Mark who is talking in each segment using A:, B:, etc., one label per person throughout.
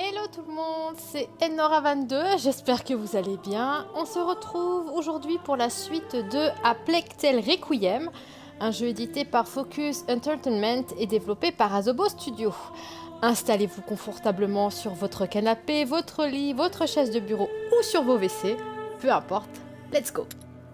A: Hello tout le monde, c'est Enora22, j'espère que vous allez bien. On se retrouve aujourd'hui pour la suite de A Plague Tale Requiem, un jeu édité par Focus Entertainment et développé par Asobo Studio. Installez-vous confortablement sur votre canapé, votre lit, votre chaise de bureau ou sur vos WC, peu importe, let's go!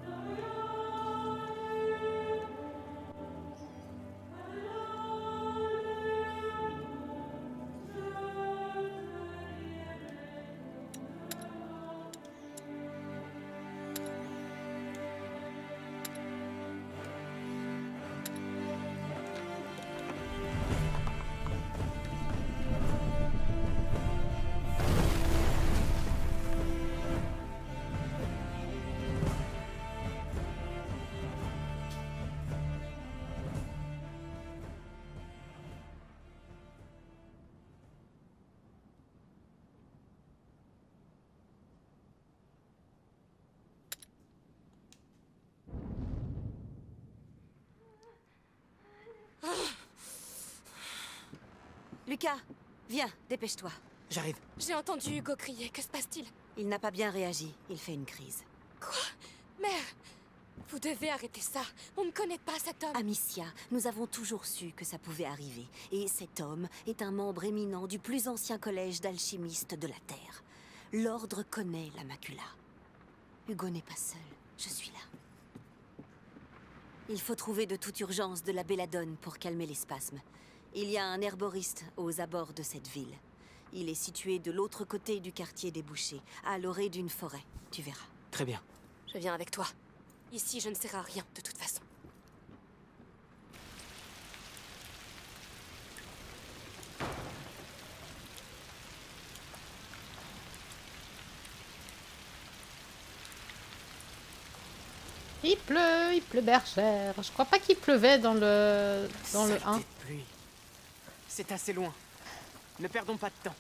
B: Lucas, viens, dépêche-toi.
C: J'arrive.
D: J'ai entendu Hugo crier, que se passe-t-il?
B: Il n'a pas bien réagi, il fait une crise.
D: Quoi? Mère, vous devez arrêter ça. On ne connaît pas cet homme.
B: Amicia, nous avons toujours su que ça pouvait arriver. Et cet homme est un membre éminent du plus ancien collège d'alchimistes de la Terre. L'ordre connaît la macula. Hugo n'est pas seul, je suis là. Il faut trouver de toute urgence de la belladone pour calmer les spasmes. Il y a un herboriste aux abords de cette ville. Il est situé de l'autre côté du quartier des bouchers, à l'orée d'une forêt. Tu verras.
C: Très bien.
D: Je viens avec toi. Ici, je ne sers à rien, de toute façon.
A: Il pleut bergère. Je crois pas qu'il pleuvait dans le 1.
C: Saleté de pluie. C'est assez loin. Ne perdons pas de temps.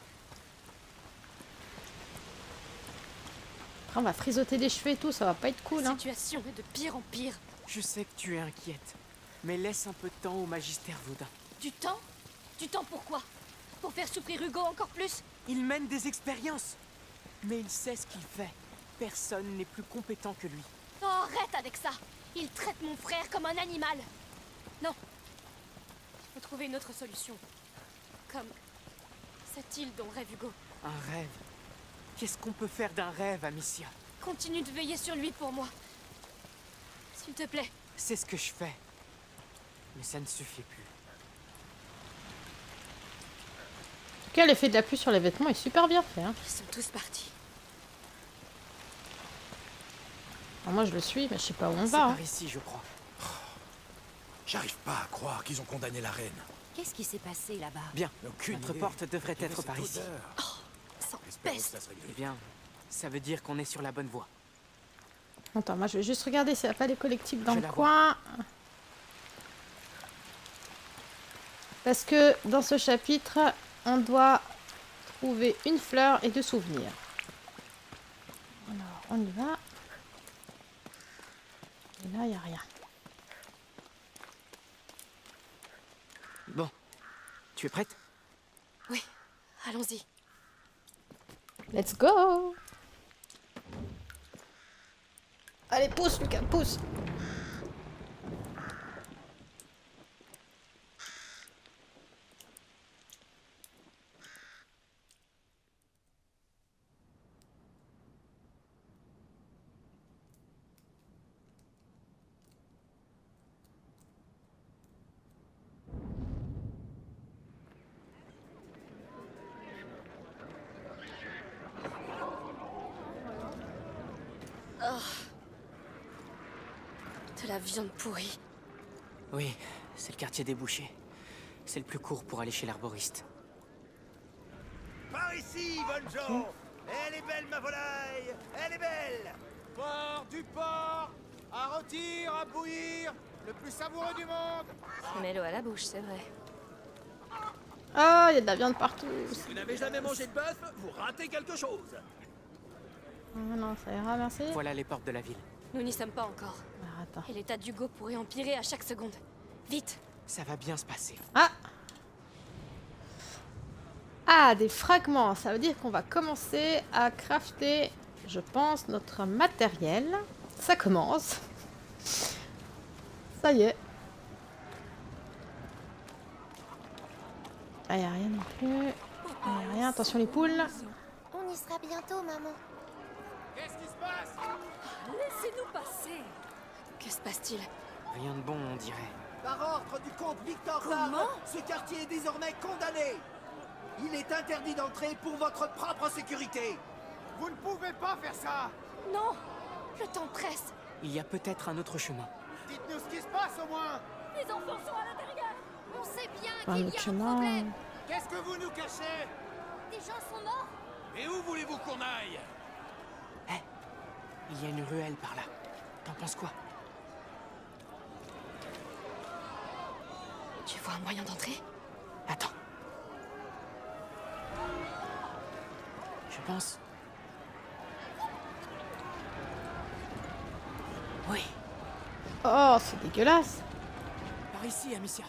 A: Après, on va frisoter des cheveux et tout, ça va pas être cool.
D: La
A: Hein.
D: situation est de pire en pire.
C: Je sais que tu es inquiète, mais laisse un peu de temps au magistère Vaudin.
D: Du temps? Du temps pourquoi? Pour faire souffrir Hugo encore plus?
C: Il mène des expériences, mais il sait ce qu'il fait. Personne n'est plus compétent que lui.
D: Oh, arrête avec ça! Il traite mon frère comme un animal! Non. Il faut trouver une autre solution. Comme cette île dont rêve Hugo.
C: Un rêve. Qu'est-ce qu'on peut faire d'un rêve, Amicia?
D: Continue de veiller sur lui pour moi. S'il te plaît.
C: C'est ce que je fais. Mais ça ne suffit plus.
A: En tout cas, l'effet de la pluie sur les vêtements est super bien fait. Hein.
D: Ils sont tous partis.
A: Alors moi, je le suis, mais je sais pas où on
C: C'est
A: va. Hein.
C: par ici, je crois.
E: J'arrive pas à croire qu'ils ont condamné la reine.
B: Qu'est-ce qui s'est passé là-bas?
C: Bien,
E: Aucune
C: notre
E: idée.
C: porte devrait
E: Quelle est
C: être
E: cette
C: par ici.
E: odeur
D: Sans
E: Espérons que
D: peste.
E: ça se règle
C: Eh
E: vite.
C: bien, ça veut dire qu'on est sur la bonne voie.
A: Attends, moi, je vais juste regarder s'il n'y a pas des collectifs dans
C: Je
A: le
C: la
A: coin. Parce que dans ce chapitre, on doit trouver une fleur et 2 souvenirs. Alors, on y va. Et là, il n'y a rien.
C: Bon, tu es prête?
D: Oui, allons-y.
A: Let's go! Allez, pousse, Lucas, pousse!
D: De la viande pourrie.
C: Oui, c'est le quartier des bouchers. C'est le plus court pour aller chez l'herboriste.
F: Par ici, bonnes gens. Elle est belle, ma volaille. Elle est belle.
G: Porc du porc, à rôtir, à bouillir, le plus savoureux du monde.
D: Ça met l'eau à la bouche, c'est vrai.
A: Oh, il y a de la viande partout!
F: Si vous n'avez jamais mangé de bœuf, vous ratez quelque chose.
A: Ah non, ça ira, merci.
C: Voilà les portes de la ville.
D: Nous n'y sommes pas encore.
A: Ah, attends.
D: Et l'état d'Hugo pourrait empirer à chaque seconde. Vite!
C: Ça va bien se passer.
A: Ah! Ah, des fragments. Ça veut dire qu'on va commencer à crafter, je pense, notre matériel. Ça commence. Ça y est. Ah, y a rien non plus. Y a rien. Attention les poules.
D: On y sera bientôt, maman.
G: Qu'est-ce qui se passe?
D: Laissez-nous passer. Que se passe-t-il?
C: Rien de bon, on dirait.
F: Par ordre du comte Victor
D: Comment?
F: Zard, ce quartier est désormais condamné. Il est interdit d'entrer pour votre propre sécurité.
G: Vous ne pouvez pas faire ça!
D: Non, le temps presse.
C: Il y a peut-être un autre chemin.
G: Dites-nous ce qui se passe au moins!
D: Les enfants sont à l'intérieur. On sait bien
A: Un
D: qu'il y
A: autre
D: a un
A: chemin.
D: problème.
G: Qu'est-ce que vous nous cachez?
D: Des gens sont morts.
E: Et où voulez-vous qu'on aille?
C: Il y a une ruelle par là. T'en penses quoi?
D: Tu vois un moyen d'entrer?
C: Attends. Je pense... Oui,
A: Oh, c'est dégueulasse.
C: par ici, Amicia.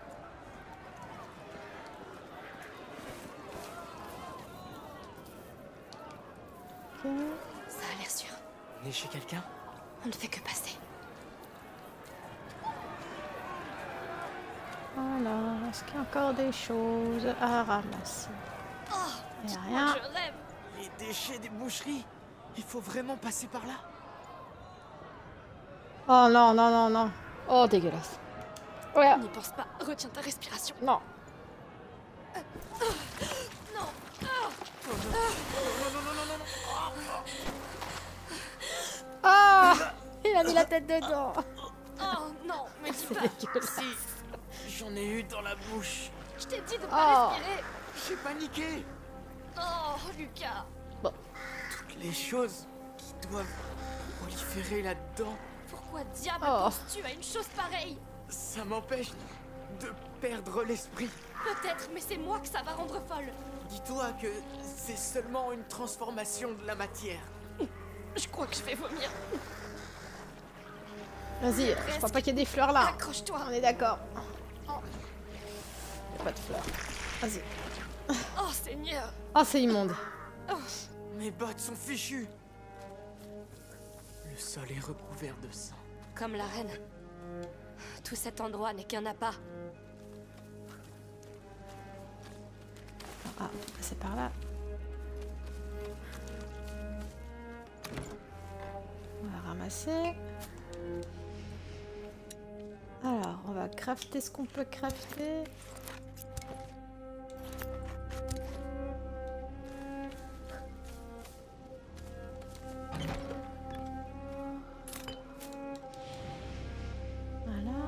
A: Ok.
D: Ça a l'air sûr.
C: On est chez quelqu'un?
D: On ne fait que passer.
A: Voilà. Est-ce qu'il y a encore des choses à ramasser?
D: Oh,
A: Y a
D: dites-moi
A: rien.
D: que je rêve.
C: Les déchets des boucheries. Il faut vraiment passer par là?
A: Oh non, non, non, non. Oh, dégueulasse. Ouais.
D: N'y pense pas. Retiens ta respiration.
A: Non.
D: Non.
A: Ah, il a mis la tête dedans.
D: Oh non, mais dis pas.
C: Si, j'en ai eu dans la bouche.
D: Je t'ai dit de pas
A: Oh.
D: respirer.
C: J'ai paniqué.
D: Oh, Lucas.
C: Toutes les choses qui doivent proliférer là-dedans,
D: Pourquoi diable
A: Oh.
D: penses-tu à une chose pareille?
C: ça m'empêche de perdre l'esprit.
D: Peut-être, mais c'est moi que ça va rendre folle.
C: Dis-toi que c'est seulement une transformation de la matière.
D: Je crois que je vais vomir.
A: Vas-y, je crois pas qu'il y ait des fleurs là.
D: Accroche-toi.
A: On est d'accord. Il n'y a pas de fleurs. Vas-y.
D: Oh, Seigneur.
A: Oh, c'est immonde.
C: Mes bottes sont fichues. Le sol est recouvert de sang.
D: Comme la reine. Tout cet endroit n'est qu'un appât.
A: Ah, on va passer par là. On va ramasser. Alors, on va crafter ce qu'on peut crafter. Voilà.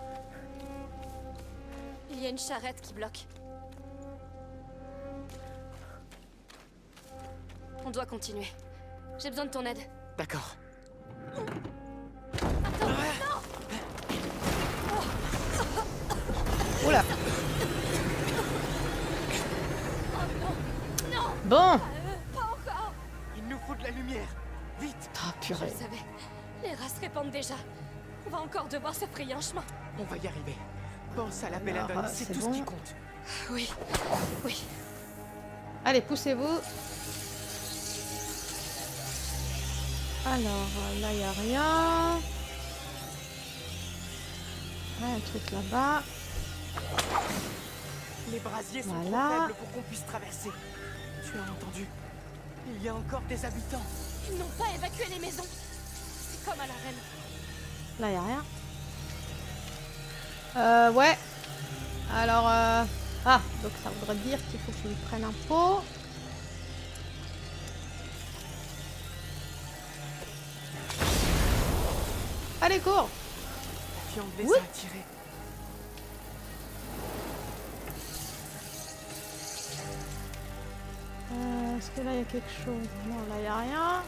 D: Il y a une charrette qui bloque. On doit continuer. J'ai besoin de ton aide.
C: D'accord.
A: Oula.
D: Non,
A: Bon.
D: pas encore.
C: Il nous faut de la lumière. Vite.
A: Ah,
D: Je le
A: purée.
D: savais. Les rats se répandent déjà. On va encore devoir se frayer un chemin.
C: On va y arriver. Pense à la
A: Alors,
C: belladone, c'est
A: c'est
C: tout
A: bon.
C: ce qui compte.
D: Oui. Oui.
A: Allez, poussez-vous. Alors, là, il n'y a rien. Ouais, un truc là-bas.
C: Les brasiers sont
A: Voilà.
C: trop faibles pour qu'on puisse traverser. Tu as entendu? Il y a encore des habitants.
D: Ils n'ont pas évacué les maisons. C'est comme à la reine.
A: Là, il n'y a rien. Ouais. Alors, ah, donc ça voudrait dire qu'il faut que je me prenne un pot. Allez, cours.
C: La viande les
A: Oui.
C: a attirés.
A: Est-ce que là, il y a quelque chose? Non, là, il n'y a rien.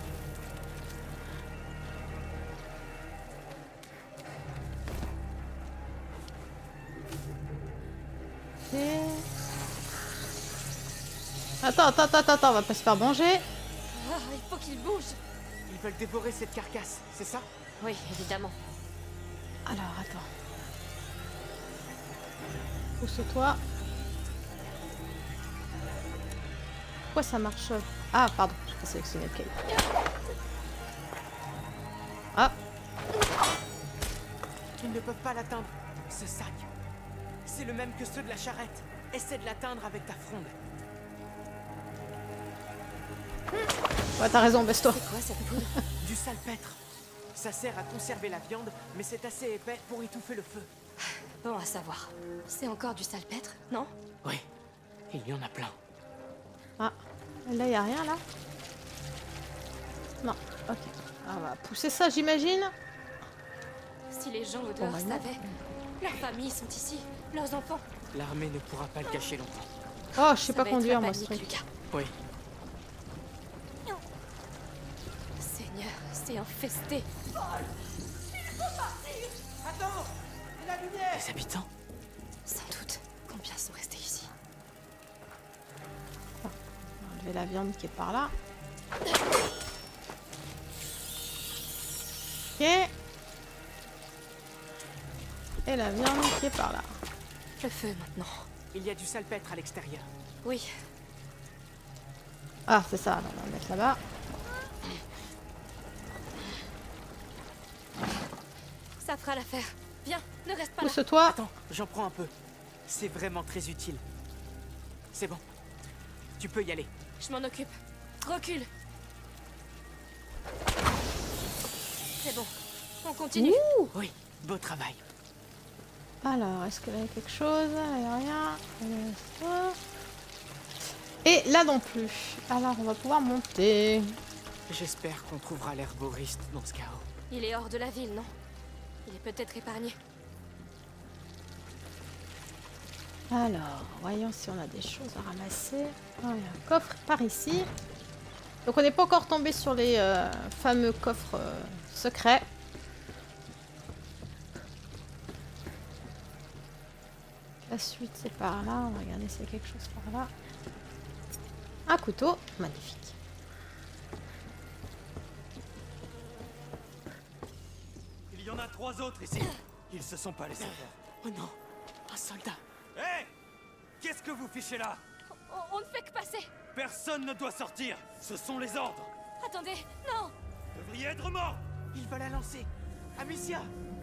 A: Ok. Attends, on va pas se faire manger.
D: Ah, il faut qu'ils bougent.
C: Ils veulent dévorer cette carcasse, c'est ça?
D: Oui, évidemment.
A: Alors, attends. Pousse-toi. pourquoi ça marche? Ah, pardon, j'ai pas sélectionné le cahier. Ah,
C: Ils ne peuvent pas l'atteindre. Ce sac, c'est le même que ceux de la charrette. Essaie de l'atteindre avec ta fronde.
A: ouais, t'as raison, baisse-toi.
B: C'est quoi cette poudre?
C: Du salpêtre. Ça sert à conserver la viande, mais c'est assez épais pour étouffer le feu.
D: Bon à savoir. C'est encore du salpêtre, non?
C: Oui, il y en a plein.
A: Ah, là, y a rien, là? Non, ok. Ah, on va pousser ça, j'imagine.
D: Si les gens au dehors
A: bah non.
D: savaient. Leurs familles sont ici, leurs enfants.
C: L'armée ne pourra pas le cacher longtemps.
A: Oh, je sais
D: Ça
A: pas
D: va être
A: conduire,
D: la
A: moi, ce
D: panique,
A: truc.
D: Lucas.
C: Oui.
D: Seigneur, c'est infesté.
F: Attends! C'est la lumière!
C: Les habitants?
D: Sans doute. Combien sont restés ici?
A: On va enlever la viande qui est par là. Ok. Et la viande qui est par là.
D: Le feu maintenant.
C: Il y a du salpêtre à l'extérieur.
D: Oui,
A: Ah, c'est ça, alors on va le mettre là-bas.
D: ça fera l'affaire. Viens, ne reste pas là.
A: Pousse-toi.
C: Attends, j'en prends un peu. C'est vraiment très utile. C'est bon. Tu peux y aller.
D: Je m'en occupe. Recule. C'est bon. On continue.
C: Oui, beau travail.
A: Alors, est-ce que là, il y a quelque chose? Là, il n'y a rien. Là, il y a ça. Et là non plus. Alors, on va pouvoir monter.
C: J'espère qu'on trouvera l'herboriste dans ce chaos.
D: Il est hors de la ville, non? Il est peut-être épargné.
A: Alors, voyons si on a des choses à ramasser. Ah, il y a un coffre par ici. Donc, on n'est pas encore tombé sur les fameux coffres secrets. La suite, c'est par là. On va regarder s'il y a quelque chose par là. Un couteau. Magnifique.
E: Il y en a 3 autres ici. Ils se sont pas laissés faire.
C: Oh non, un soldat.
E: Hé! Qu'est-ce que vous fichez là?
D: On ne fait que passer.
E: Personne ne doit sortir. Ce sont les ordres.
D: Attendez, non.
E: Vous devriez être mort.
C: Il va la lancer. Amicia!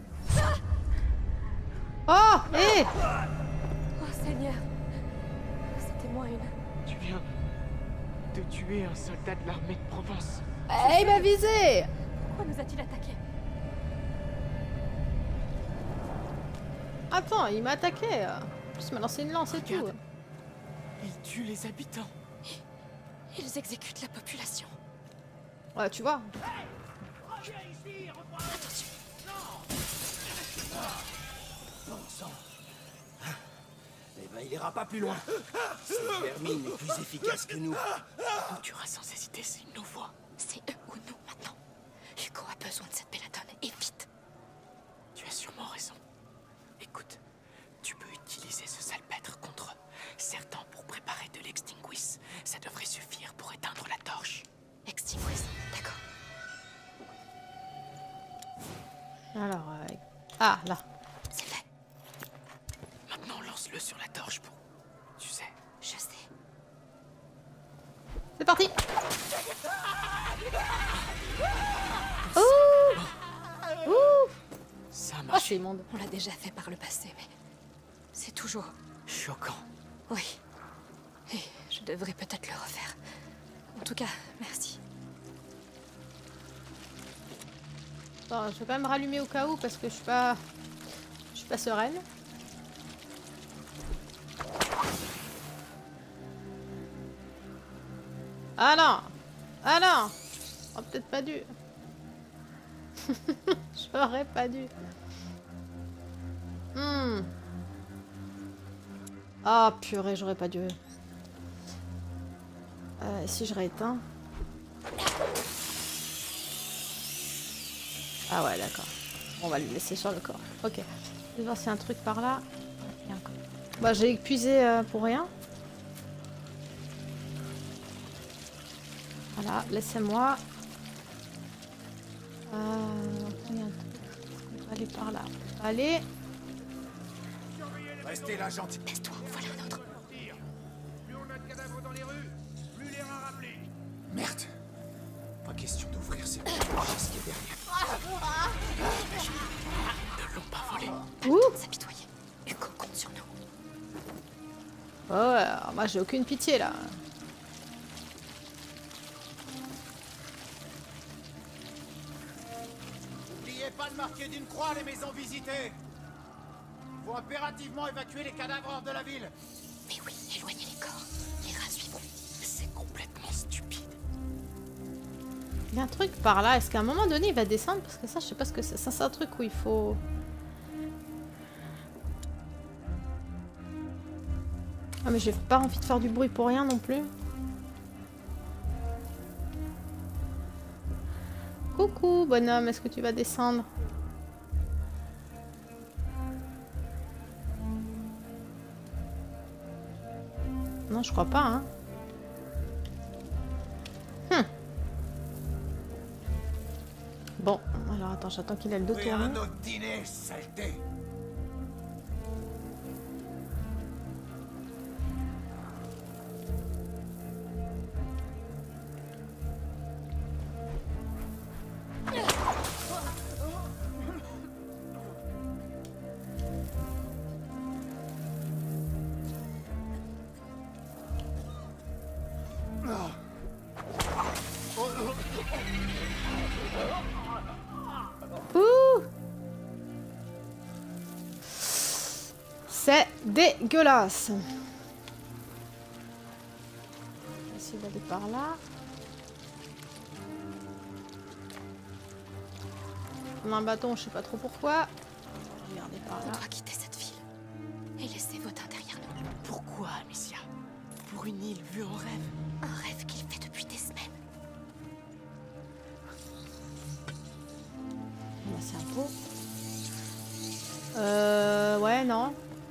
A: Oh! Hé!
D: Oh Seigneur. C'était moi une.
C: Tu viens de tuer un soldat de l'armée de Provence.
A: Il m'a visé!
D: Pourquoi nous a-t-il attaqués?
A: Attends, il m'a attaqué. En plus, il m'a lancé une lance et tout.
C: Regarde. Il tue les habitants.
D: Ils exécutent la population.
A: Ouais, tu vois.
D: Attention.
F: Bon sang. Eh ben, il ira pas plus loin. Cette vermine est plus efficace que nous.
C: On tuera sans hésiter s'ils nous voient.
D: C'est eux ou nous maintenant. Hugo a besoin de cette belladone et vite.
C: Tu as sûrement raison. Écoute, tu peux utiliser ce salpêtre contre certains pour préparer de l'extinguis. Ça devrait suffire pour éteindre la torche.
D: Extinguis, d'accord.
A: Alors, ah, là.
D: C'est fait.
C: Maintenant, lance-le sur la torche pour... Tu sais.
D: Je sais.
A: C'est parti! Ouh! Ouh!
C: Ça
A: Oh,
C: marche.
A: c'est immonde.
D: On l'a déjà fait par le passé, mais c'est toujours...
C: Choquant.
D: Oui. Et je devrais peut-être le refaire. En tout cas, merci.
A: Attends, je vais quand même rallumer au cas où parce que je suis pas sereine. Ah non! Ah non! Oh, peut-être pas dû. J'aurais pas dû. Ah purée, j'aurais pas dû. Si je rééteins. Ah ouais, d'accord. On va le laisser sur le corps. Ok. Je vais voir s'il y a un truc par là. Il y a un corps. Bah, j'ai épuisé pour rien. Voilà, laissez-moi. Il y a un truc. On va aller par là. On va aller.
E: Restez là, gentil.
D: Laisse-toi, voilà un autre.
G: Plus on a de cadavres dans les rues, plus les rats
E: question d'ouvrir ces portes. Je sais ce qu'il y a derrière.
C: Ne l'ont pas volé.
A: Ouh.
B: S'apitoyer. Hugo compte sur nous.
A: Oh, alors, moi j'ai aucune pitié là.
G: N'oubliez pas de marquer d'une croix les maisons visitées. Faut impérativement évacuer les cadavres hors de la ville.
B: Mais oui, éloignez les corps. Les rats suivront.
C: C'est complètement stupide.
A: Il y a un truc par là. Est-ce qu'à un moment donné il va descendre? Parce que ça, je sais pas ce que c'est. Ça, c'est un truc où il faut. Ah, mais j'ai pas envie de faire du bruit pour rien non plus. Coucou, bonhomme, est-ce que tu vas descendre? Non, je crois pas, hein. Bon, alors attends, j'attends qu'il ait le dos
G: Oui,
A: tourné.
G: un autre dîner, saleté.
A: Ouh. C'est dégueulasse. On va essayer d'aller par là. On a un bâton, je sais pas trop pourquoi. On va regarder par
B: On
A: là.
B: doit quitter cette ville. Et laisser Vaudin derrière nous.
C: Pourquoi, Amicia? Pour une île vue en rêve?
B: Un rêve qu'il fait depuis des semaines.
A: Là, c'est un pot. Ouais, non.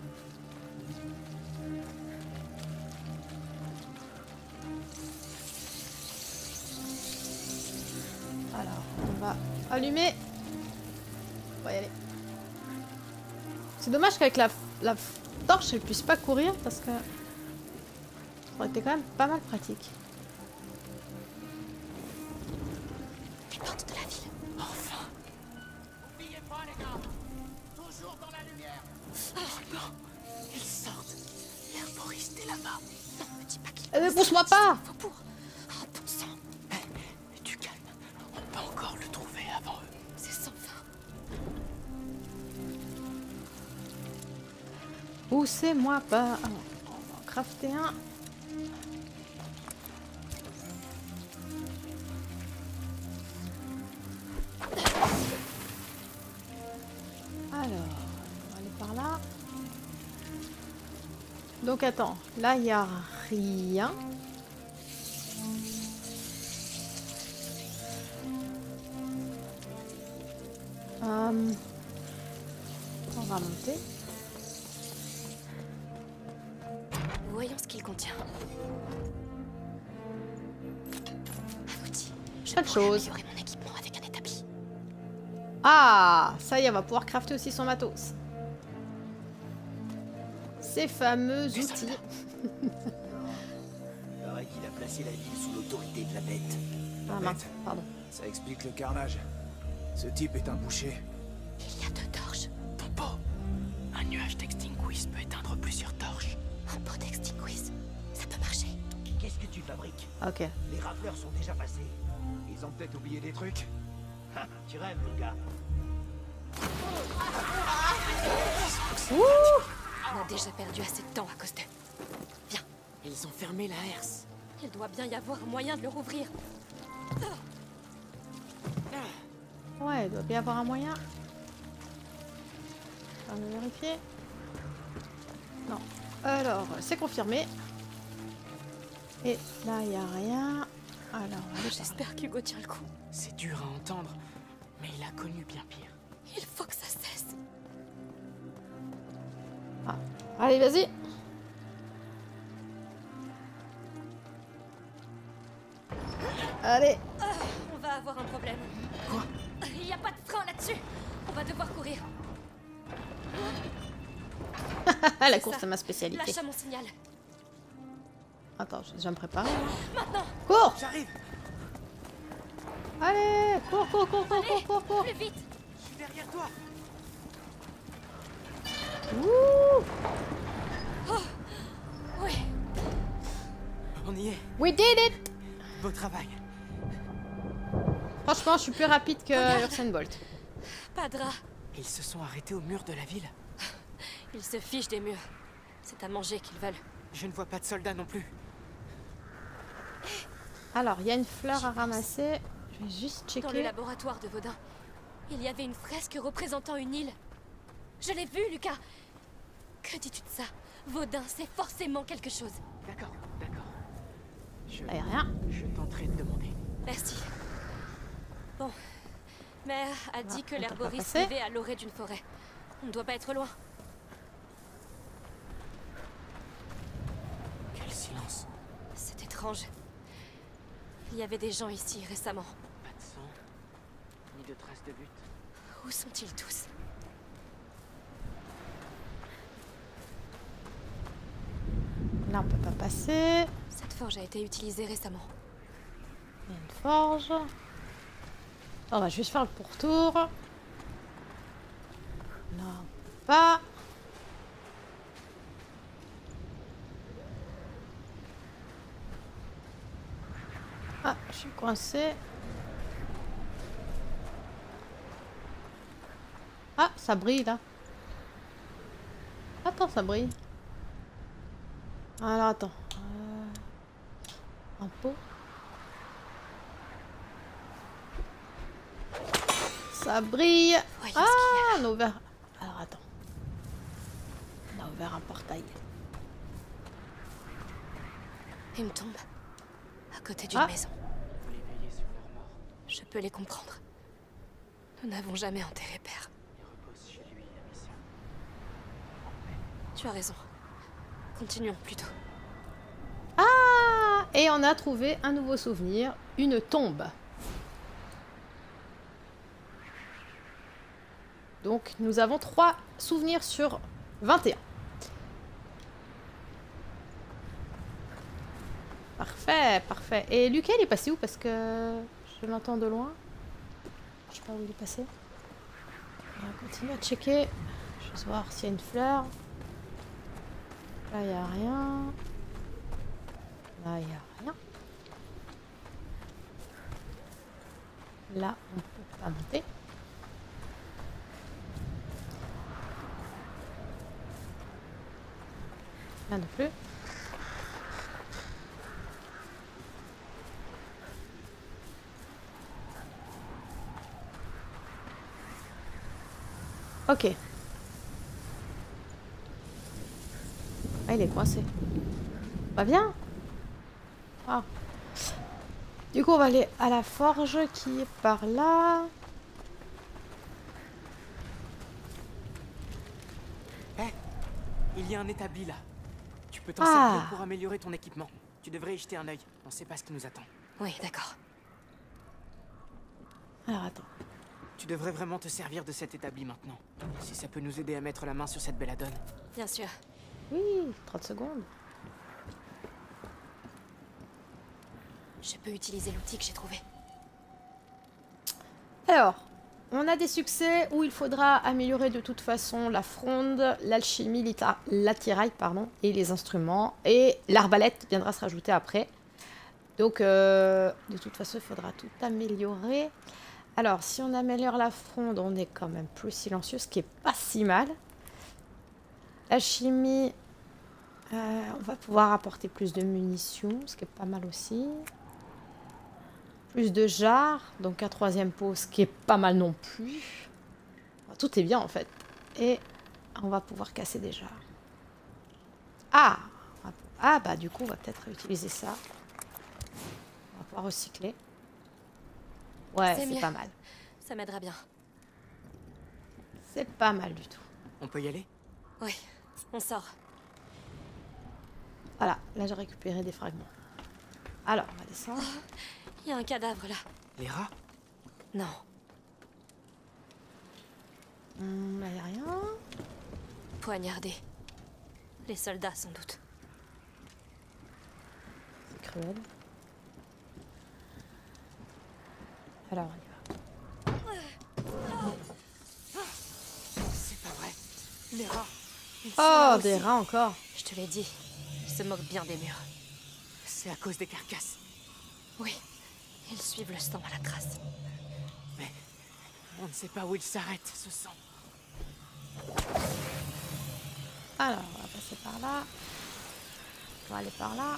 A: Alors, on va allumer. On va y aller. C'est dommage qu'avec la torche, elle puisse pas courir parce que ça aurait été quand même pas mal pratique.
B: Les portes de la ville.
C: Enfin!
G: N'oubliez pas, les gars. Toujours dans la lumière.
C: Oh non! Ils sortent! L'herboriste est là-bas!
B: Non, me dis pas qu'il
A: Pousse-moi pas!
B: faut pour. Oh, bon sang.
C: Mais du calme, on peut encore le trouver avant eux.
B: C'est sans fin.
A: Poussez-moi pas. Ah, on va en crafter un. Alors, on va aller par là. Donc attends, là il n'y a rien. On va monter.
B: Voyons ce qu'il contient. Un outil. Je
A: Pas de
B: pourrais
A: chose.
B: améliorer mon équipement avec un établi.
A: Ah, ça y est, on va pouvoir crafter aussi son matos. Ces fameux outils.
F: Il paraît qu'il a placé la ville sous l'autorité de la bête.
A: Ah mince, pardon.
E: Ça explique le carnage. Ce type est un boucher.
B: Il y a 2 torches.
C: Ton pot! Un nuage d'extinguisse peut éteindre plusieurs torches.
B: Un pot d'extinguisse. Ça peut marcher.
F: Qu'est-ce que tu fabriques?
A: Ok.
F: Les rafleurs sont déjà passés.
E: Ils ont peut-être oublié des trucs.
F: Ha, tu rêves, mon gars.
B: On a déjà perdu assez de temps à cause d'eux. Viens,
C: Ils ont fermé la herse.
D: Il doit bien y avoir un moyen de le rouvrir.
A: Ouais, il doit bien y avoir un moyen. On va vérifier. Non. Alors, c'est confirmé. Et là, il n'y a rien. Alors, on va aller par là.
D: J'espère qu'Hugo tient le coup.
C: C'est dur à entendre, mais il a connu bien pire.
D: Il faut que ça cesse.
A: Ah. Allez, vas-y. Allez.
D: On va avoir un problème.
C: Quoi?
D: Il n'y a pas de frein là-dessus. On va devoir courir.
A: La
D: C'est
A: course,
D: ça.
A: c'est ma spécialité.
D: Lâche à mon signal.
A: Attends, je vais me préparer.
D: Maintenant.
A: Cours!
F: J'arrive.
A: Allez, cours, cours, cours, cours, cours, cours, cours.
D: Plus vite.
C: Je suis derrière toi.
A: Ouh.
D: Oui.
C: On y est.
A: We did it.
C: Beau travail.
A: Franchement, je suis plus rapide que
D: Regarde.
A: Usain Bolt.
D: Pas de drap.
C: Ils se sont arrêtés au mur de la ville.
D: Ils se fichent des murs. C'est à manger qu'ils veulent.
C: Je ne vois pas de soldats non plus.
A: Alors, il y a une fleur à ramasser. Je vais juste
D: Dans le
A: checker.
D: laboratoire de Vaudin, il y avait une fresque représentant une île. Je l'ai vue, Lucas. Que dis-tu de ça? Vaudin, c'est forcément quelque chose.
C: D'accord, d'accord.
A: Là, y a rien.
C: Je tenterai de demander.
D: Merci. Bon. Mère a dit que
A: on peut pas
D: l'herboriste
A: passer.
D: vivait à l'orée d'une forêt. On ne doit pas être loin.
C: Quel silence.
D: C'est étrange. Il y avait des gens ici récemment.
C: Pas de sang, ni de traces de but.
D: Où sont-ils tous?
A: Là, on peut pas passer.
D: Cette forge a été utilisée récemment.
A: Il y a une forge. On va juste faire le pourtour. Là, on peut pas. Ah, je suis coincée. Ah, ça brille là. Attends, ça brille. Alors, attends. Un pot. Ça brille.
D: Voyons
A: Ah,
D: ce qu'il y a là.
A: on a ouvert. Alors, attends. On a ouvert un portail.
D: Une tombe. À côté d'une
A: Ah.
D: maison.
C: Vous les veillez sur leur mort.
D: Je peux les comprendre. Nous n'avons jamais enterré père.
C: Ils reposent chez lui, la mission.
D: Tu as raison. Continuons plutôt.
A: Ah, et on a trouvé un nouveau souvenir, une tombe. Donc nous avons 3 souvenirs sur 21. Parfait, parfait. Et Lucas, il est passé où? Parce que je l'entends de loin. Je sais pas où il est passé. On va continuer à checker. Je vais voir s'il y a une fleur. Là, il n'y a rien. Là, il n'y a rien. Là, on peut pas monter. Là non plus. Ok. Ah, il est coincé. Pas bien. Ah. Du coup, on va aller à la forge qui est par là.
C: Il y a un établi là. Tu peux t'en
A: Ah.
C: servir pour améliorer ton équipement. Tu devrais y jeter un œil. On sait pas ce qui nous attend.
D: Oui, d'accord.
A: Alors, attends.
C: Tu devrais vraiment te servir de cet établi maintenant. Si ça peut nous aider à mettre la main sur cette belladone.
D: Bien sûr.
A: Oui, 30 secondes.
D: Je peux utiliser l'outil que j'ai trouvé.
A: Alors, on a des succès où il faudra améliorer de toute façon la fronde, l'alchimie, l'attirail, pardon, et les instruments. Et l'arbalète viendra se rajouter après. Donc, de toute façon, il faudra tout améliorer. Alors, si on améliore la fronde, on est quand même plus silencieux, ce qui est pas si mal. L'alchimie, on va pouvoir apporter plus de munitions, ce qui est pas mal aussi. Plus de jarres, donc un 3e pot, ce qui est pas mal non plus. Tout est bien en fait. Et on va pouvoir casser des jarres. Ah, ah bah du coup on va peut-être utiliser ça. On va pouvoir recycler. Ouais, c'est
D: mieux.
A: pas mal.
D: Ça m'aidera bien.
A: C'est pas mal du tout.
C: On peut y aller?
D: Oui, on sort.
A: Voilà, là j'ai récupéré des fragments. Alors, on va descendre.
D: Il y a un cadavre là.
C: Les rats?
D: Non.
A: Là, y a rien.
D: Poignardé. Les soldats, sans doute.
A: C'est cruel. Alors, on y
C: C'est pas vrai. Les rats. Ils sont
A: va.
C: là
A: Oh,
C: aussi.
A: des rats encore.
D: Je te l'ai dit, ils se moquent bien des murs.
C: C'est à cause des carcasses.
D: Oui, ils suivent le sang à la trace.
C: Mais on ne sait pas où il s'arrête, ce sang.
A: Alors, on va passer par là. On va aller par là.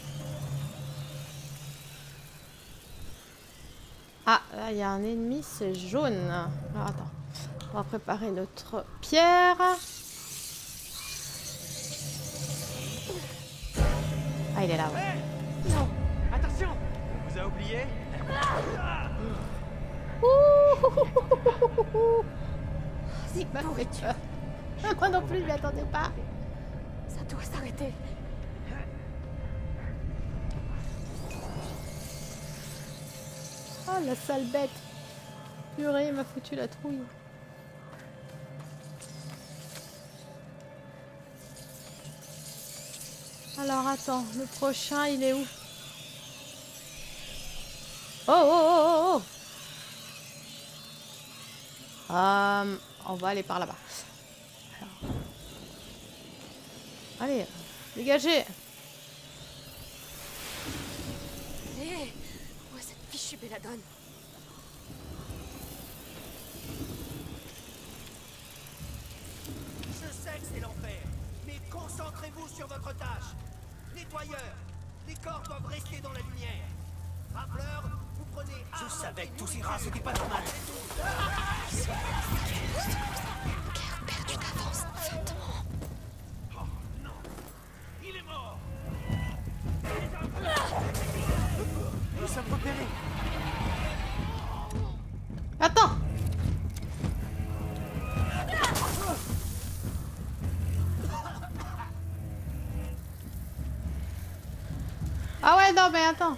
A: Ah, là, il y a un ennemi, c'est jaune. Alors, attends. On va préparer notre pierre. Ah, il est là, ouais.
C: Non. Attention. On vous a oublié.
A: Il m'a fait peur. Moi non plus, je m'y attendais pas.
D: Ça doit s'arrêter.
A: Oh, la sale bête. Purée, il m'a foutu la trouille. Alors, attends. Le prochain, il est où? Oh, oh, oh, oh, oh. On va aller par là-bas. Alors. Allez, dégagez.
D: Hé, où est cette fichue belladone?
F: Je sais que c'est l'enfer, mais concentrez-vous sur votre tâche. Nettoyeur, les corps doivent rester dans la lumière. Rappeleur, vous prenez... Je savais que tous ira, c'était pas normal.
D: Guerre perdue d'avance, Satan.
F: Oh non, il est mort.
C: Nous sommes repérés.
A: Attends. Ah ouais, non, mais attends.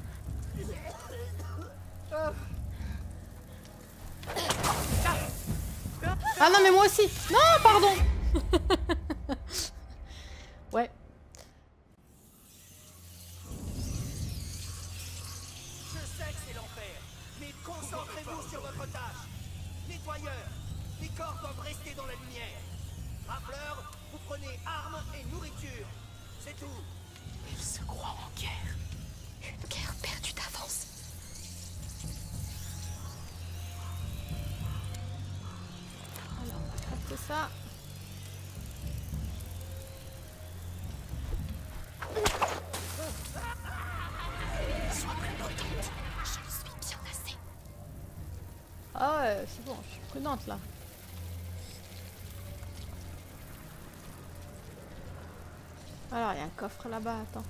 A: Ah non, mais moi aussi. Non, pardon. Ouais.
F: Je sais que c'est l'enfer, mais concentrez-vous sur votre tâche. Nettoyeur, les corps doivent rester dans la lumière. Rappeleur, vous prenez armes et nourriture. C'est tout.
C: Ils se croient en guerre.
D: Une guerre perdue d'avance.
A: Alors, on va crafter ça.
C: Sois plus prudente.
D: Je le suis bien assez.
A: Ah ouais, c'est bon, je suis prudente là. Alors, il y a un coffre là-bas, attends.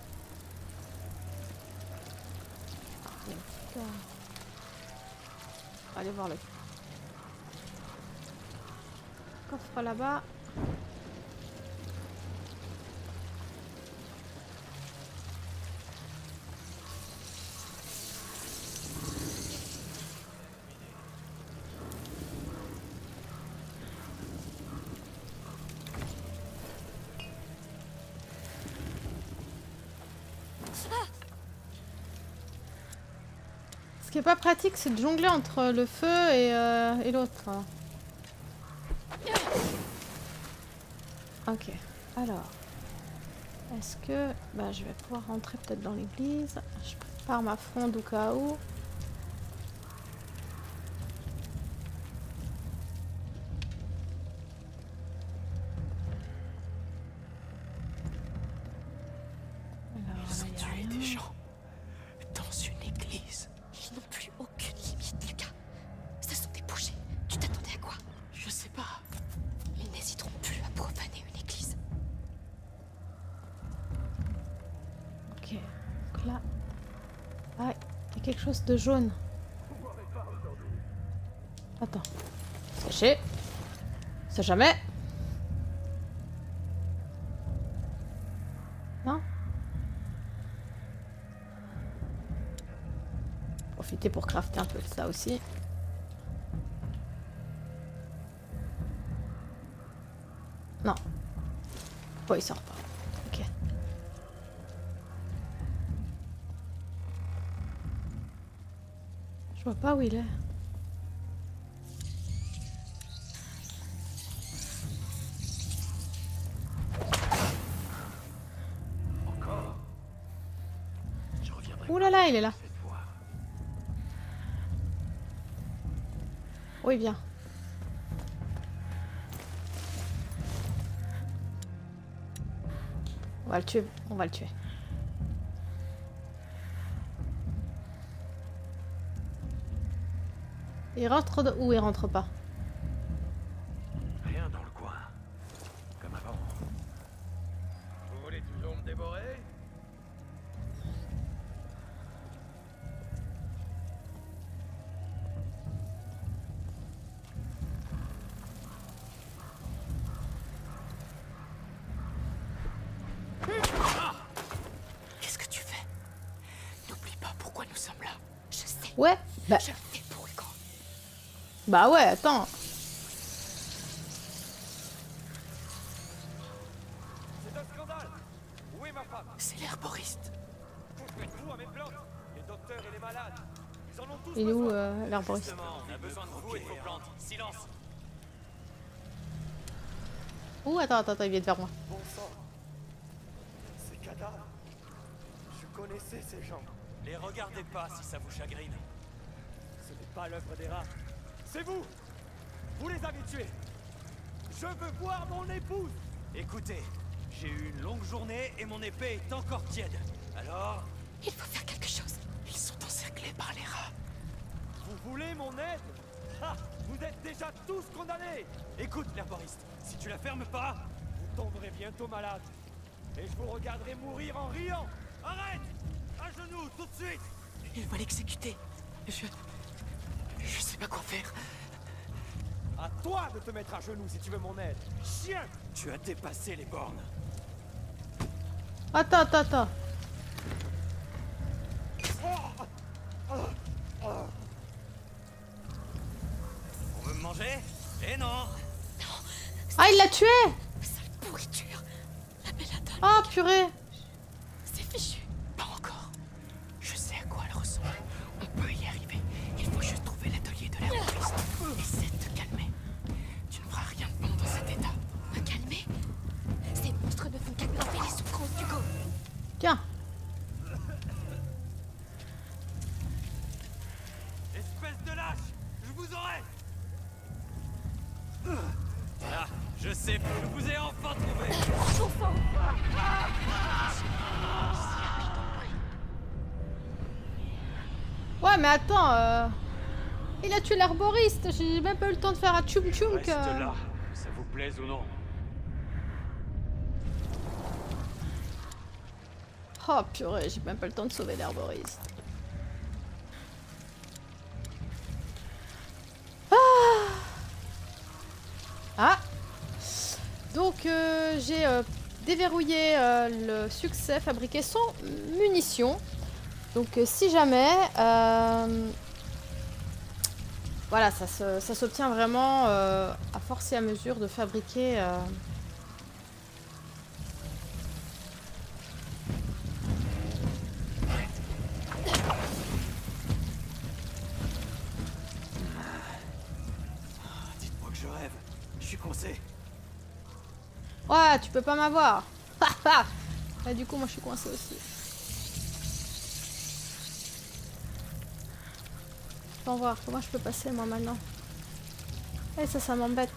A: Ah, il y a une petite, on va aller voir le coffre là-bas. Ce qui est pas pratique, c'est de jongler entre le feu et l'autre. Ok, alors. Est-ce que... Bah, je vais pouvoir rentrer peut-être dans l'église. Je prépare ma fronde au cas où. Alors,
C: Ils ont
A: là, y a
C: tué
A: rien.
C: des gens. Dans une église.
D: Ils n'ont plus aucune limite, Lucas. Ce sont des bouchers. Tu t'attendais à quoi?
C: Je sais pas.
D: Ils n'hésiteront plus à profaner une église.
A: Ok, donc là... Ah, il y a quelque chose de jaune. Attends. Caché. C'est jamais. Non? Profiter pour crafter un peu de ça aussi. Non. Oh, il sort pas. Ok. Je vois pas où il est.
E: Encore. Je reviendrai.
A: Ouh là là, il est là.
E: Cette fois.
A: Oui, bien. On va le tuer. On va le tuer. Il rentre ou il rentre pas?
E: Rien dans le coin. Comme avant. Vous voulez toujours me dévorer?
C: Qu'est-ce que tu fais? N'oublie pas pourquoi nous sommes là.
B: Je sais,
A: Ouais. Bah,
B: je le fais pour Hugo.
A: bah ouais, attends.
F: C'est un scandale. Où est ma femme?
C: C'est l'herboriste.
F: Que faites-vous à mes plantes? Les docteurs et les malades. Ils en ont tous
A: Il est où
F: besoin.
A: l'herboriste?
F: Justement, on a besoin de vous et de vos plantes. Silence.
A: Ouh, attends, il vient vers moi.
F: Bon sang. Ces cadavres. Je connaissais ces gens.
G: Les regardez pas si ça vous chagrine.
F: Ce n'est pas l'œuvre des rats. C'est vous. Vous les avez tués. Je veux voir mon épouse.
G: Écoutez, j'ai eu une longue journée et mon épée est encore tiède. Alors,
B: Il faut faire quelque chose.
C: Ils sont encerclés par les rats.
F: Vous voulez mon aide? Ha! Vous êtes déjà tous condamnés.
G: écoute l'herboriste, si tu la fermes pas,
F: Vous tomberez bientôt malade. Et je vous regarderai mourir en riant.
G: arrête! À genoux, tout de suite!
C: Il va l'exécuter. Je sais pas quoi faire.
F: À toi de te mettre à genoux si tu veux mon aide. Chien!
G: Tu as dépassé les bornes.
A: Attends.
G: On veut me manger? Eh non!
A: Ah, il l'a tué!
B: Sale pourriture. La belladone.
A: Ah, purée!
B: C'est fichu.
C: Pas encore. Je sais à quoi elle ressemble. On peut y arriver. Il faut juste trouver l'atelier de l'herboriste. Essaie de te calmer. Tu ne feras rien de bon dans cet état.
B: Me calmer. Ces monstres ne font qu'aggraver les souffrances d'Hugo.
A: Tiens.
G: Espèce de lâche! Je vous aurai! Ah, je sais, je vous ai enfin trouvé!
A: Ouais, mais attends, il a tué l'herboriste. J'ai même pas eu le temps de faire un tchoum tchoum
G: Reste là, que ça vous plaise ou non.
A: Oh purée, j'ai même pas le temps de sauver l'herboriste. Ah. Donc j'ai déverrouillé le succès, fabriqué sans munitions. Donc si jamais... voilà, ça s'obtient vraiment à force et à mesure de fabriquer...
G: Dites-moi que je rêve. Je suis coincé.
A: Ouais, tu peux pas m'avoir. Et du coup, moi je suis coincée aussi. Attends voir, comment je peux passer moi maintenant? Eh, ça m'embête.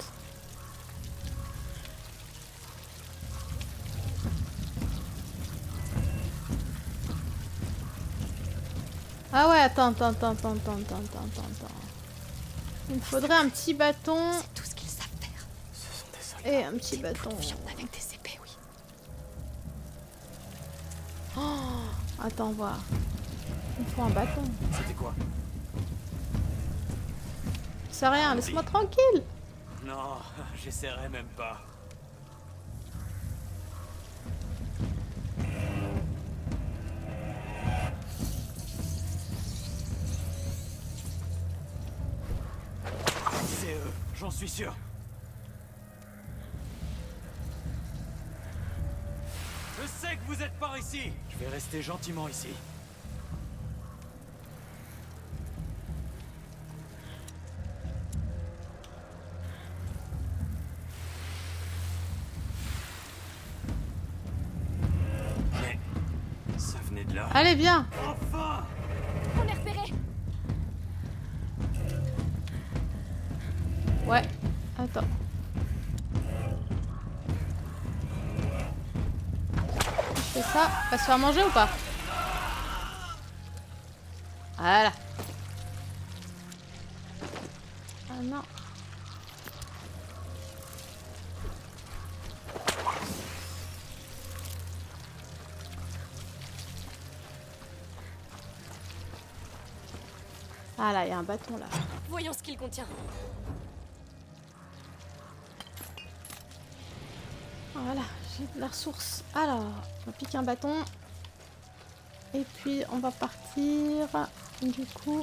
A: Ah ouais, attends. Il me faudrait un petit bâton
B: C'est tout ce qu'ils savent faire.
C: Ce sont des soldats.
A: et un petit bâton.
B: Avec des épées, oui.
A: Oh, attends voir. Il me faut un bâton.
G: C'était quoi?
A: C'est rien, laisse-moi tranquille.
G: Non, j'essaierai même pas. C'est eux, j'en suis sûr. Je sais que vous êtes par ici. Je vais rester gentiment ici.
E: là.
A: Allez, viens.
E: Enfin!
D: On est repéré.
A: Ouais. Attends. Je fais ça. Va se faire manger ou pas? Voilà. Ah non. Ah là, il y a un bâton là.
D: Voyons ce qu'il contient.
A: Voilà, j'ai de la ressource. Alors, on va piquer un bâton. Et puis, on va partir. Du coup...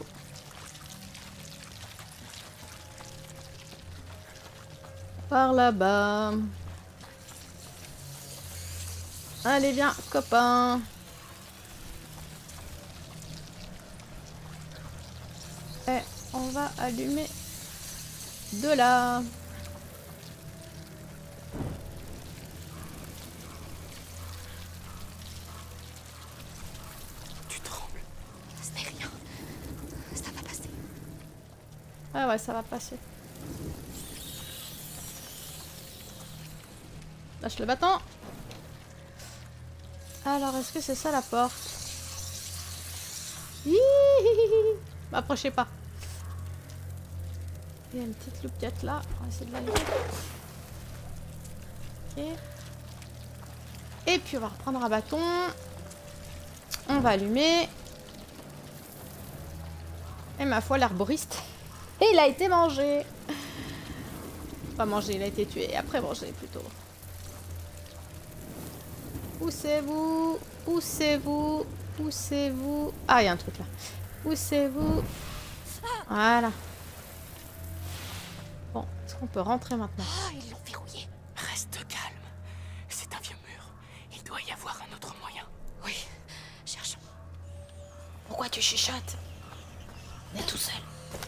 A: par là-bas. Allez, viens, copain. Et on va allumer de là.
C: Tu trembles.
D: Ce n'est rien. Ça va passer.
A: Ouais, ouais, ça va passer. Lâche le bâton. Alors, est-ce que c'est ça la porte? Hihihihi. M'approchez pas. Il y a une petite loupiote là. On va essayer de l'allumer. Ok. Et puis on va reprendre un bâton. On va allumer. Et ma foi, l'herboriste. Et il a été mangé. Pas mangé, il a été tué. Après mangé plutôt. Poussez-vous. Poussez-vous. Poussez-vous. Ah, il y a un truc là. Poussez-vous. Voilà. Bon, est-ce qu'on peut rentrer maintenant?
D: Oh, ils l'ont verrouillé.
C: Reste calme. C'est un vieux mur. Il doit y avoir un autre moyen.
D: Oui, cherchons.
A: Pourquoi tu chuchotes? On est tout seul.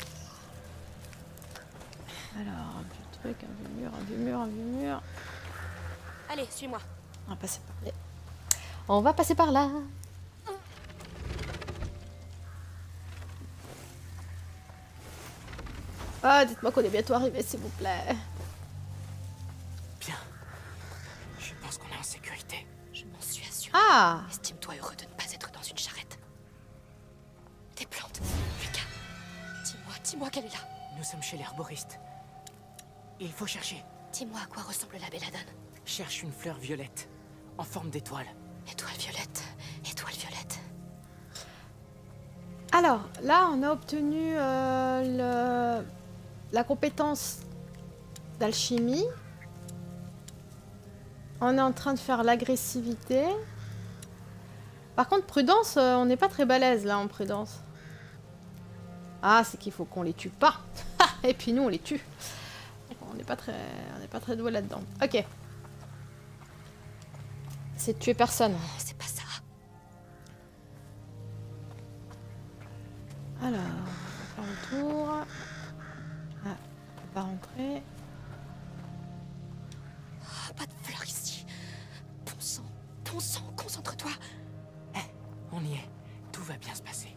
A: Alors, un petit truc, un vieux mur, un vieux mur, un vieux mur.
D: Allez, suis-moi.
A: On va passer par là. On va passer par là. Ah, dites-moi qu'on est bientôt arrivé, s'il vous plaît.
C: Bien. Je pense qu'on est en sécurité.
D: Je m'en suis assurée.
A: Ah!
D: Estime-toi heureux de ne pas être dans une charrette. Des plantes. Lucas, dis-moi qu'elle est là.
C: Nous sommes chez l'herboriste. Il faut chercher.
D: Dis-moi à quoi ressemble la belladone.
C: Cherche une fleur violette, en forme d'étoile.
D: Étoile violette, étoile violette.
A: Alors, là, on a obtenu la compétence d'alchimie. On est en train de faire l'agressivité. Par contre, prudence, on n'est pas très balèze, là, en prudence. Ah, c'est qu'il faut qu'on les tue pas. Et puis nous, on les tue. On n'est pas très doué là-dedans. Ok. C'est de tuer personne.
D: C'est pas ça.
A: Alors, on va faire le tour. Ah, on peut pas rentrer.
D: Oh, pas de fleurs ici. Bon sang, concentre-toi.
C: On y est. Tout va bien se passer.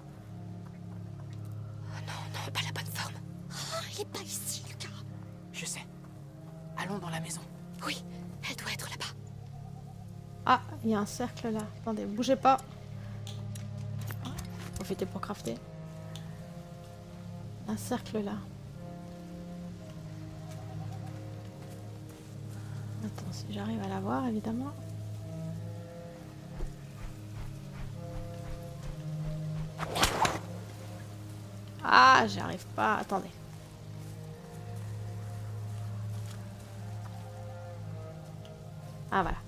D: Oh non, pas la bonne forme. Oh, il est pas ici, Lucas.
C: Je sais. Allons dans la maison.
D: Oui, elle doit être là-bas.
A: Ah, il y a un cercle là. Attendez, bougez pas. Profitez pour crafter. Un cercle là. Attends, si j'arrive à la voir, évidemment. Ah, j'y arrive pas. Attendez. Ah, voilà.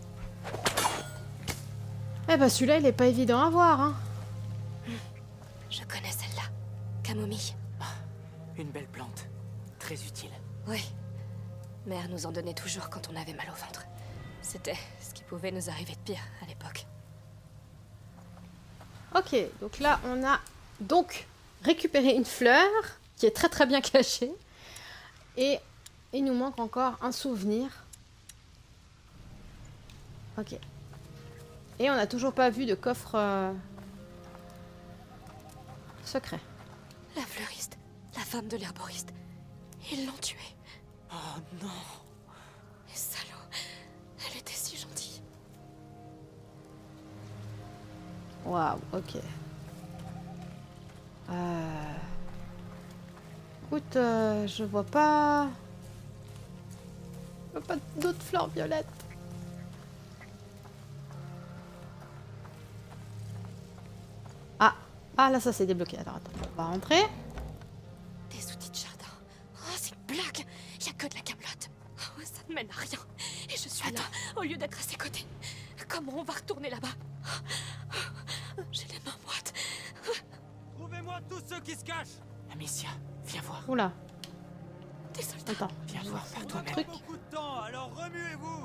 A: Eh ben, celui-là, il est pas évident à voir, hein.
D: Je connais celle-là. Camomille.
C: Une belle plante. Très utile.
D: Oui. Mère nous en donnait toujours quand on avait mal au ventre. C'était ce qui pouvait nous arriver de pire à l'époque.
A: Ok, donc là, on a donc récupéré une fleur qui est très très bien cachée. Et il nous manque encore un souvenir. Ok. Et on n'a toujours pas vu de coffre Secret.
D: La fleuriste, la femme de l'herboriste. Ils l'ont tuée.
C: Oh non.
D: Les salauds. Elle était si gentille.
A: Waouh, ok. Écoute, je vois pas... Je vois pas d'autres fleurs violettes. Ah, ah là ça s'est débloqué. Alors attends, on va rentrer.
D: Des outils de jardin. Oh, c'est une blague. Y a que de la camelote. Oh, ça ne mène à rien. Et je suis là, au lieu d'être à ses côtés. Comment on va retourner là-bas? J'ai les mains moites.
F: Trouvez-moi tous ceux qui se cachent.
C: Amicia, viens voir.
A: Oula,
D: Des soldats.
A: attends.
C: Viens voir par toi-même.
A: Truc.
F: Beaucoup de temps, alors remuez-vous.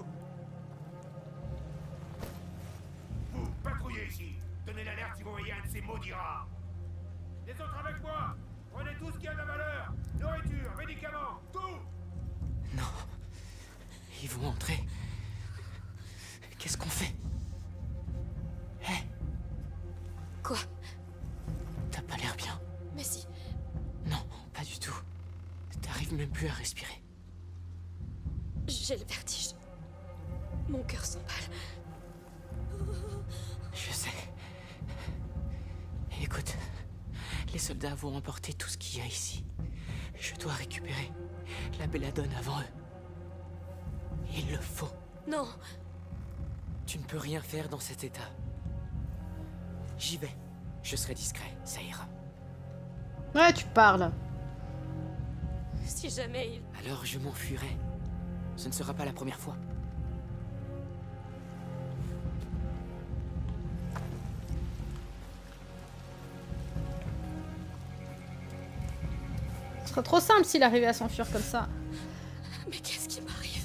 E: Vous, patrouillez ici. Donnez l'alerte si vous voyez un de ces maudits rats. Les autres avec moi. Prenez tout ce qui a de la valeur. Nourriture, médicaments, tout.
C: Non. Ils vont entrer. Qu'est-ce qu'on fait? Hé,
D: Quoi?
C: t'as pas l'air bien.
D: Mais si.
C: Non, pas du tout. T'arrives même plus à respirer.
D: J'ai le vertige. Mon cœur s'emballe.
C: Je sais. Écoute, les soldats vont emporter tout ce qu'il y a ici. Je dois récupérer la belladone avant eux. Il le faut.
D: Non.
C: Tu ne peux rien faire dans cet état. J'y vais. Je serai discret, ça ira.
A: Ouais, tu parles.
D: Si jamais il...
C: Alors je m'enfuirai. Ce ne sera pas la première fois.
A: Ce serait trop simple s'il arrivait à s'enfuir comme ça.
D: Mais qu'est-ce qui m'arrive?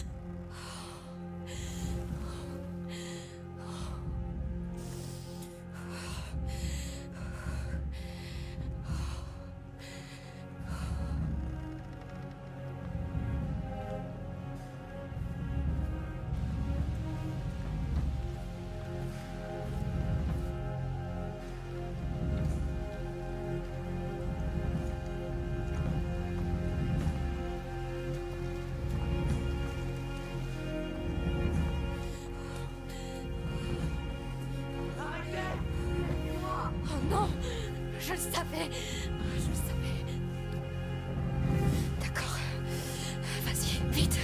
D: Oh non! Je le savais! Je le savais. D'accord. Vas-y, vite.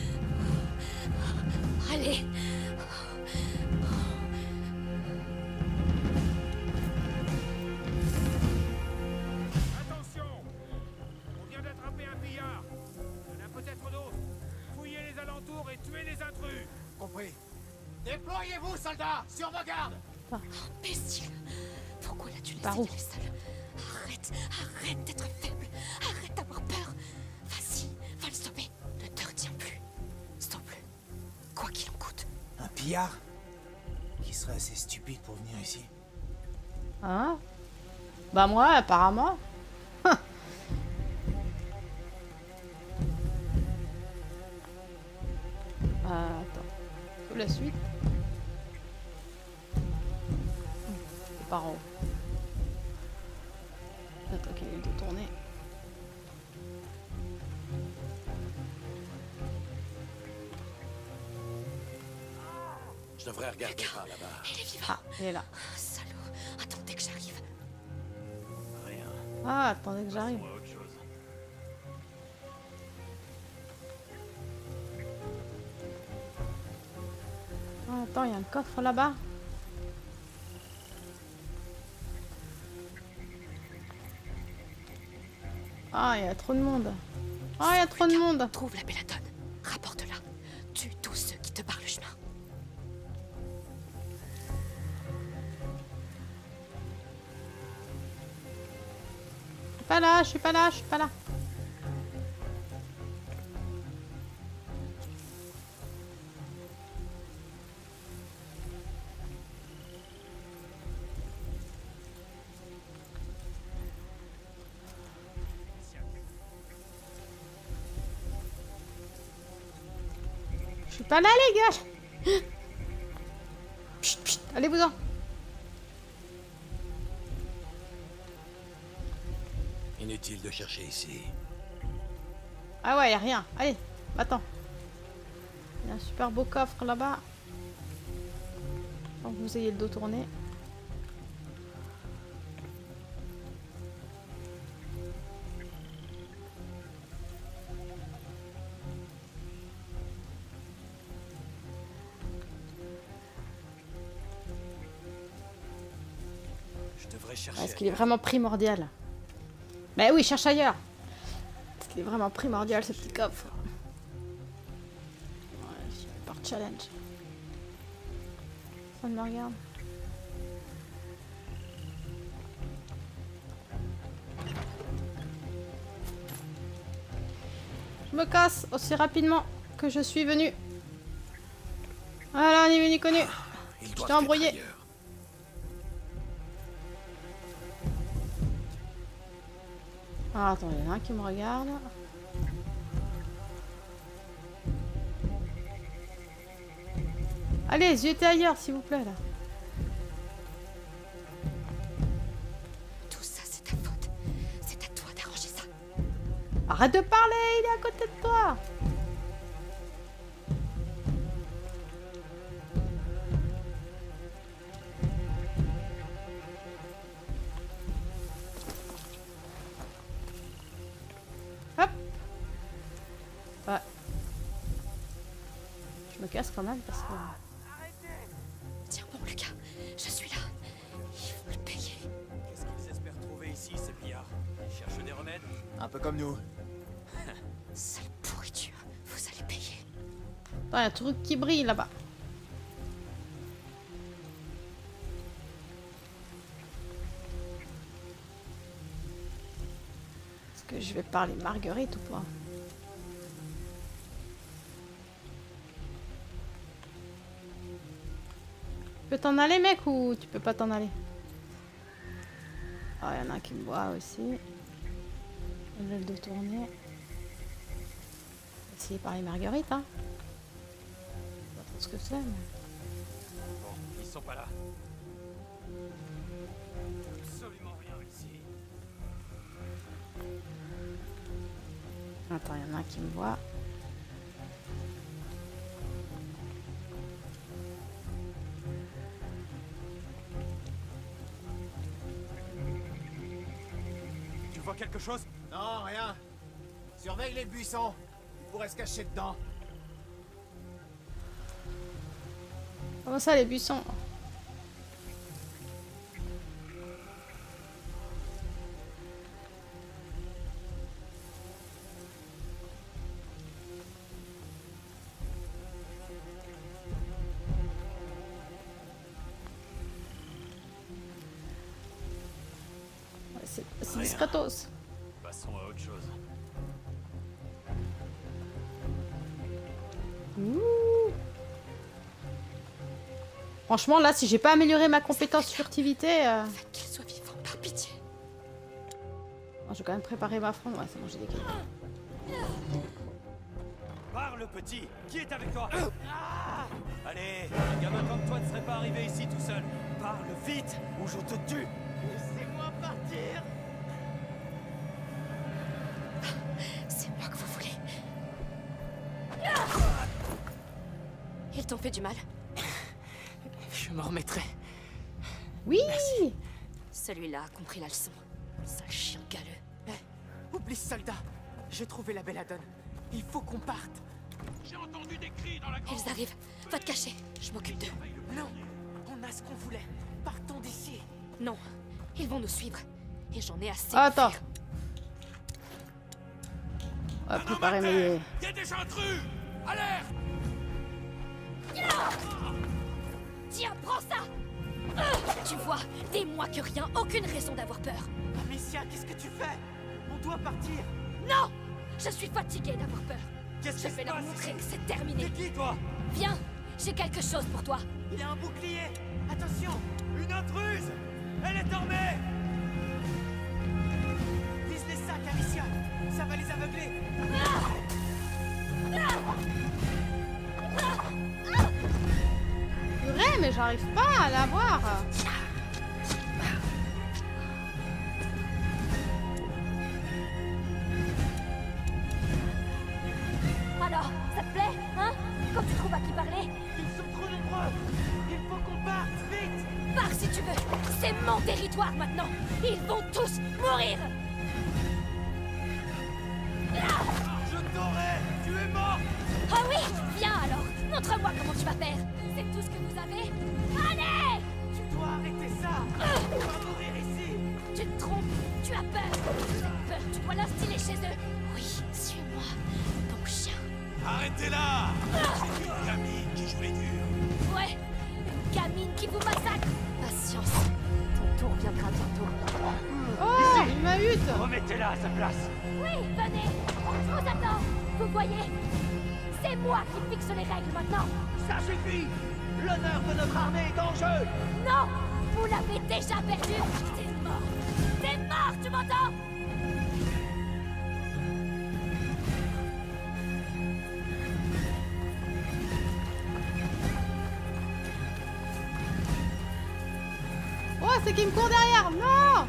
D: Allez.
E: Attention. On vient d'attraper un pillard. Il y en a peut-être d'autres. Fouillez les alentours et tuez les intrus.
G: Compris. Déployez-vous, soldats, sur vos gardes.
D: Imbécile! Pourquoi l'as-tu
A: Par
D: laissé
A: où?
D: aller seul? Arrête d'être faible! Arrête d'avoir peur! Vas-y, va le sauver! Ne te retiens plus! Stop-le! Quoi qu'il en coûte!
G: Un pillard? Qui serait assez stupide pour venir ici?
A: Hein? Bah moi, apparemment. Attends. Faut la suite. C'est par en haut. Attends qu'il ait de tourner.
E: Je devrais regarder par là-bas.
D: Il est vivant!
A: Ah, il est là.
D: Ah, salaud! Attendez que j'arrive!
E: Rien.
A: Ah, attendez que j'arrive.
E: Passons à autre chose.
A: Ah, attends, il y a un coffre là-bas. Ah, il y a trop de monde. Ah, il y a trop de monde.
D: Trouve la belladone. Rapporte-la. Tue tous ceux qui te barrent le chemin.
A: Je suis pas là, je suis pas là, je suis pas là. Je suis pas là, les gars. Chut, chut, allez-vous-en.
E: Inutile de chercher ici.
A: Ah ouais, y a rien. Allez, attends. Il y a un super beau coffre là-bas. Faut que vous ayez le dos tourné.
C: Je devrais chercher.
A: Est-ce qu'il est vraiment primordial? Bah oui, cherche ailleurs. Est-ce qu'il est vraiment primordial ce petit coffre? Ouais, par challenge. Ça me regarde. Je me casse aussi rapidement que je suis venu. Voilà, ni vu ni connu. Je t'ai embrouillé. Ah, attends, il y en a un qui me regarde. Allez, zioutez ailleurs, s'il vous plaît, là.
D: Tout ça, c'est ta faute. C'est à toi d'arranger ça.
A: Arrête de parler, il est à côté de toi. Hop. Ouais. Je me casse quand même parce que...
D: Tiens bon, Lucas, je suis là. Il faut le payer.
C: Qu'est-ce qu'ils espèrent trouver ici, ces pillards? Ils cherchent des remèdes?
G: Un peu comme nous.
D: Sale pourriture, vous allez payer.
A: Attends, il y a un truc qui brille là-bas. Est-ce que je vais parler Marguerite ou pas? Tu peux t'en aller, mec, ou tu peux pas t'en aller? Ah, il y en a un qui me voit aussi. Il a le dos tourné. Essayer de parler Marguerite, hein. Je sais pas trop ce que c'est, mais...
C: Bon, ils sont pas là. Absolument rien ici.
A: Attends, il y en a un qui me voit.
C: Tu vois quelque chose?
G: Non, rien. Surveille les buissons. Ils pourraient se cacher dedans.
A: Comment ça, les buissons? Ouais, c'est discretos.
C: Passons à autre chose.
A: Ouh. Franchement, là, si j'ai pas amélioré ma compétence furtivité...
D: Faites qu'il soit vivant, par pitié.
A: Oh, je vais quand même préparer ma fronde. Ouais, c'est bon, j'ai des grilles.
C: Parle, petit! Qui est avec toi? Allez, un gamin comme toi ne serait pas arrivé ici tout seul. Parle vite, ou je te tue!
F: Laissez-moi partir.
D: C'est moi que vous voulez. Ils t'ont fait du mal?
C: Je me remettrai.
A: Oui.
D: Celui-là a compris la leçon. Sale chien galeux.
F: Oublie ce soldat. J'ai trouvé la belladone. Il faut qu'on parte.
C: J'ai entendu des cris dans la
D: Ils arrivent. Va te cacher. Je m'occupe d'eux.
F: Non, on a ce qu'on voulait. Partons d'ici.
D: Non, ils vont nous suivre. Et j'en ai assez.
A: Attends.
D: de fuir.
A: On va préparer mes...
C: Il y a des intrus! Alerte!
D: Tiens, prends ça. Tu vois, des mois que rien, aucune raison d'avoir peur.
F: Amicia, qu'est-ce que tu fais? On doit partir.
D: Non! Je suis fatiguée d'avoir peur.
C: Qu'est-ce
D: Je
C: qui
D: vais
C: se
D: leur
C: passe
D: montrer
C: ici?
D: que c'est terminé.
C: T'es qui, toi?
D: Viens, j'ai quelque chose pour toi.
F: Il a un bouclier. Attention.
C: Une intruse! Elle est armée!
F: Vise les sacs, Amicia. Ça va les aveugler.
A: Purée, mais j'arrive pas à la voir.
D: quand tu trouves à qui parler.
F: Ils sont trop nombreux. Il faut qu'on parte, vite.
D: Pars si tu veux. C'est mon territoire maintenant. Ils vont tous mourir.
F: Je t'aurai. Tu es mort.
D: Ah oui, viens alors. Montre-moi comment tu vas faire. C'est tout ce que vous avez. Allez!
F: Tu dois arrêter ça. On va mourir ici.
D: Tu te trompes. Tu as peur. Cette peur, tu dois l'instiller chez eux. Oui, suis-moi, bon chien.
E: Arrêtez-la! C'est une gamine qui joue les durs.
D: Ouais, une gamine qui vous massacre. Patience, ton tour viendra bientôt.
A: Oh, il m'a eu.
F: Remettez-la à sa place.
D: Oui, venez. Je vous attends. Vous voyez? C'est moi qui fixe les règles maintenant.
F: Ça suffit. L'honneur de notre armée est en jeu.
D: Non, vous l'avez déjà perdu. C'est mort. C'est mort, tu m'entends?
A: Oh, c'est qui me court derrière. Non.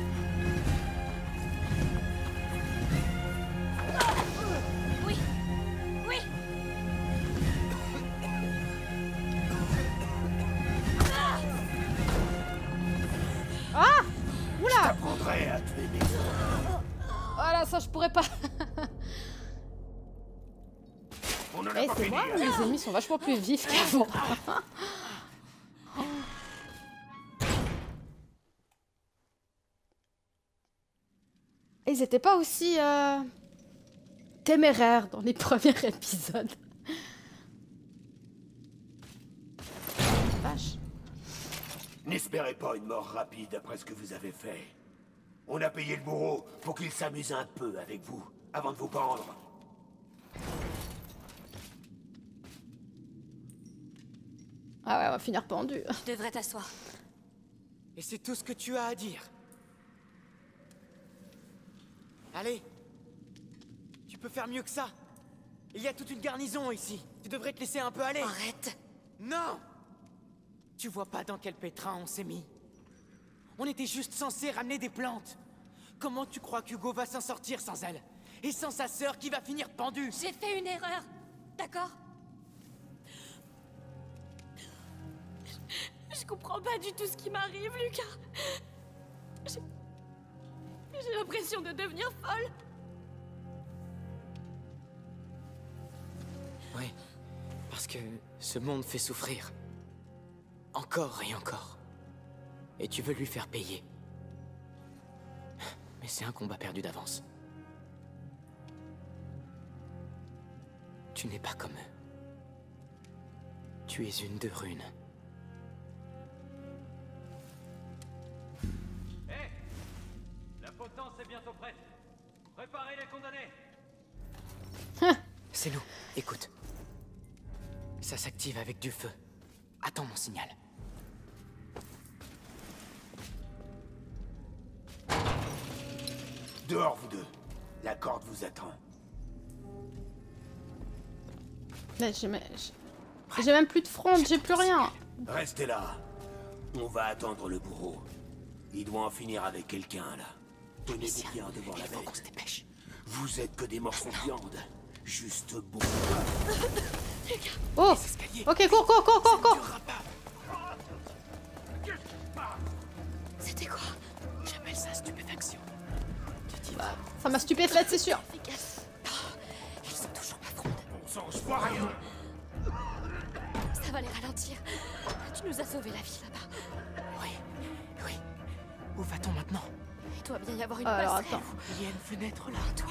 D: Oui. Oui.
A: Ah. Oula.
E: T'apprendrai à tuer mes hommes.
A: Voilà, ça je pourrais pas.
E: On en a
A: Eh,
E: pas
A: c'est
E: fini.
A: moi,
E: hein.
A: les ennemis sont vachement plus vifs qu'avant. Ils étaient pas aussi téméraires dans les premiers épisodes. Vache.
E: N'espérez pas une mort rapide après ce que vous avez fait. On a payé le bourreau pour qu'il s'amuse un peu avec vous, avant de vous pendre.
A: Ah ouais, on va finir pendu.
D: Tu devrais t'asseoir.
C: Et c'est tout ce que tu as à dire. Allez. Tu peux faire mieux que ça. Il y a toute une garnison ici. Tu devrais te laisser un peu aller.
D: Arrête.
C: Non! Tu vois pas dans quel pétrin on s'est mis? On était juste censé ramener des plantes. Comment tu crois qu'Hugo va s'en sortir sans elle? Et sans sa sœur qui va finir pendue?
D: J'ai fait une erreur. D'accord? Je comprends pas du tout ce qui m'arrive, Lucas. J'ai l'impression de devenir folle.
C: Oui, parce que ce monde fait souffrir. Encore et encore. Et tu veux lui faire payer. Mais c'est un combat perdu d'avance. Tu n'es pas comme eux. Tu es une de Rune.
F: Hé! La potence est bientôt prête. Préparez les condamnés.
C: C'est nous. Écoute. Ça s'active avec du feu. Attends mon signal.
E: Dehors, vous deux. La corde vous attend.
A: Mais j'ai même plus de fronde, j'ai plus rien.
E: Restez là. On va attendre le bourreau. Il doit en finir avec quelqu'un, là. Tenez-vous bien devant la
C: Il faut qu'on
E: bête.
C: se dépêche.
E: Vous êtes que des morceaux de viande. Juste bon.
A: Oh.
C: Escalier.
A: Ok, cours, cours, cours, cours, cours.
D: C'était quoi?
C: J'appelle ça stupéfaction. Tu dis
A: Ça m'a stupéfaite, c'est sûr.
D: Efficace. Oh, ils sont toujours ma fronde.
E: On s'en je vois rien.
D: Ça va les ralentir. Tu nous as sauvé la vie là-bas.
C: oui, oui. Où va-t-on maintenant?
D: Il doit bien y avoir une
A: Alors
D: passerelle.
A: attends.
C: Il y a une fenêtre là.
D: Toi,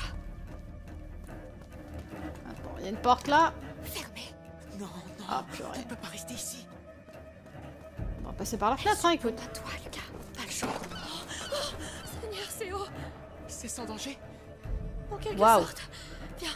A: Attends, il y a une porte là.
D: fermé.
C: Non, non.
A: Ah, purée.
C: On ne peut pas rester ici.
A: On va passer par la fenêtre, hein, écoute.
D: Pas toi, Lucas. Pas le choix. Seigneur, c'est haut.
C: C'est sans danger?
D: En quelque
A: Waouh.
D: sorte. Viens.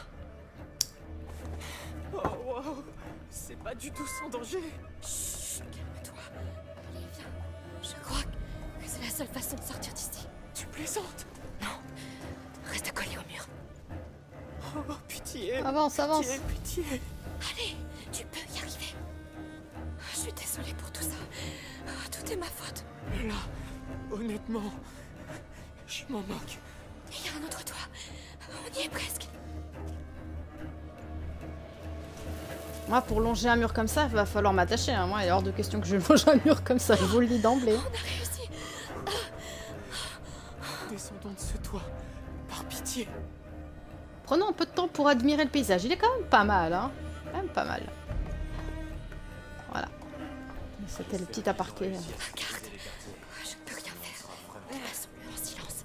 C: Oh, wow. C'est pas du tout sans danger.
D: Chut, calme-toi. Allez, viens. Je crois que c'est la seule façon de sortir d'ici.
C: Tu plaisantes?
D: Non. Reste collé au mur.
C: Oh, pitié.
A: Avance, avance.
C: Pitié, pitié.
D: Allez, tu peux y arriver. Je suis désolée pour tout ça. Tout est ma faute.
C: Mais là, honnêtement, je m'en moque.
D: Il y a un autre toit. On y est presque.
A: Moi, pour longer un mur comme ça, il va falloir m'attacher. Hein. Moi, il est hors de question que je longe un mur comme ça. Je vous le dis d'emblée.
D: On a réussi.
C: Descendons de ce toit. Par pitié.
A: Prenons un peu de temps pour admirer le paysage. Il est quand même pas mal, hein. Quand même pas mal. Voilà. C'était le petit aparté.
D: Regarde. Je ne peux rien faire. Laissons-le en silence.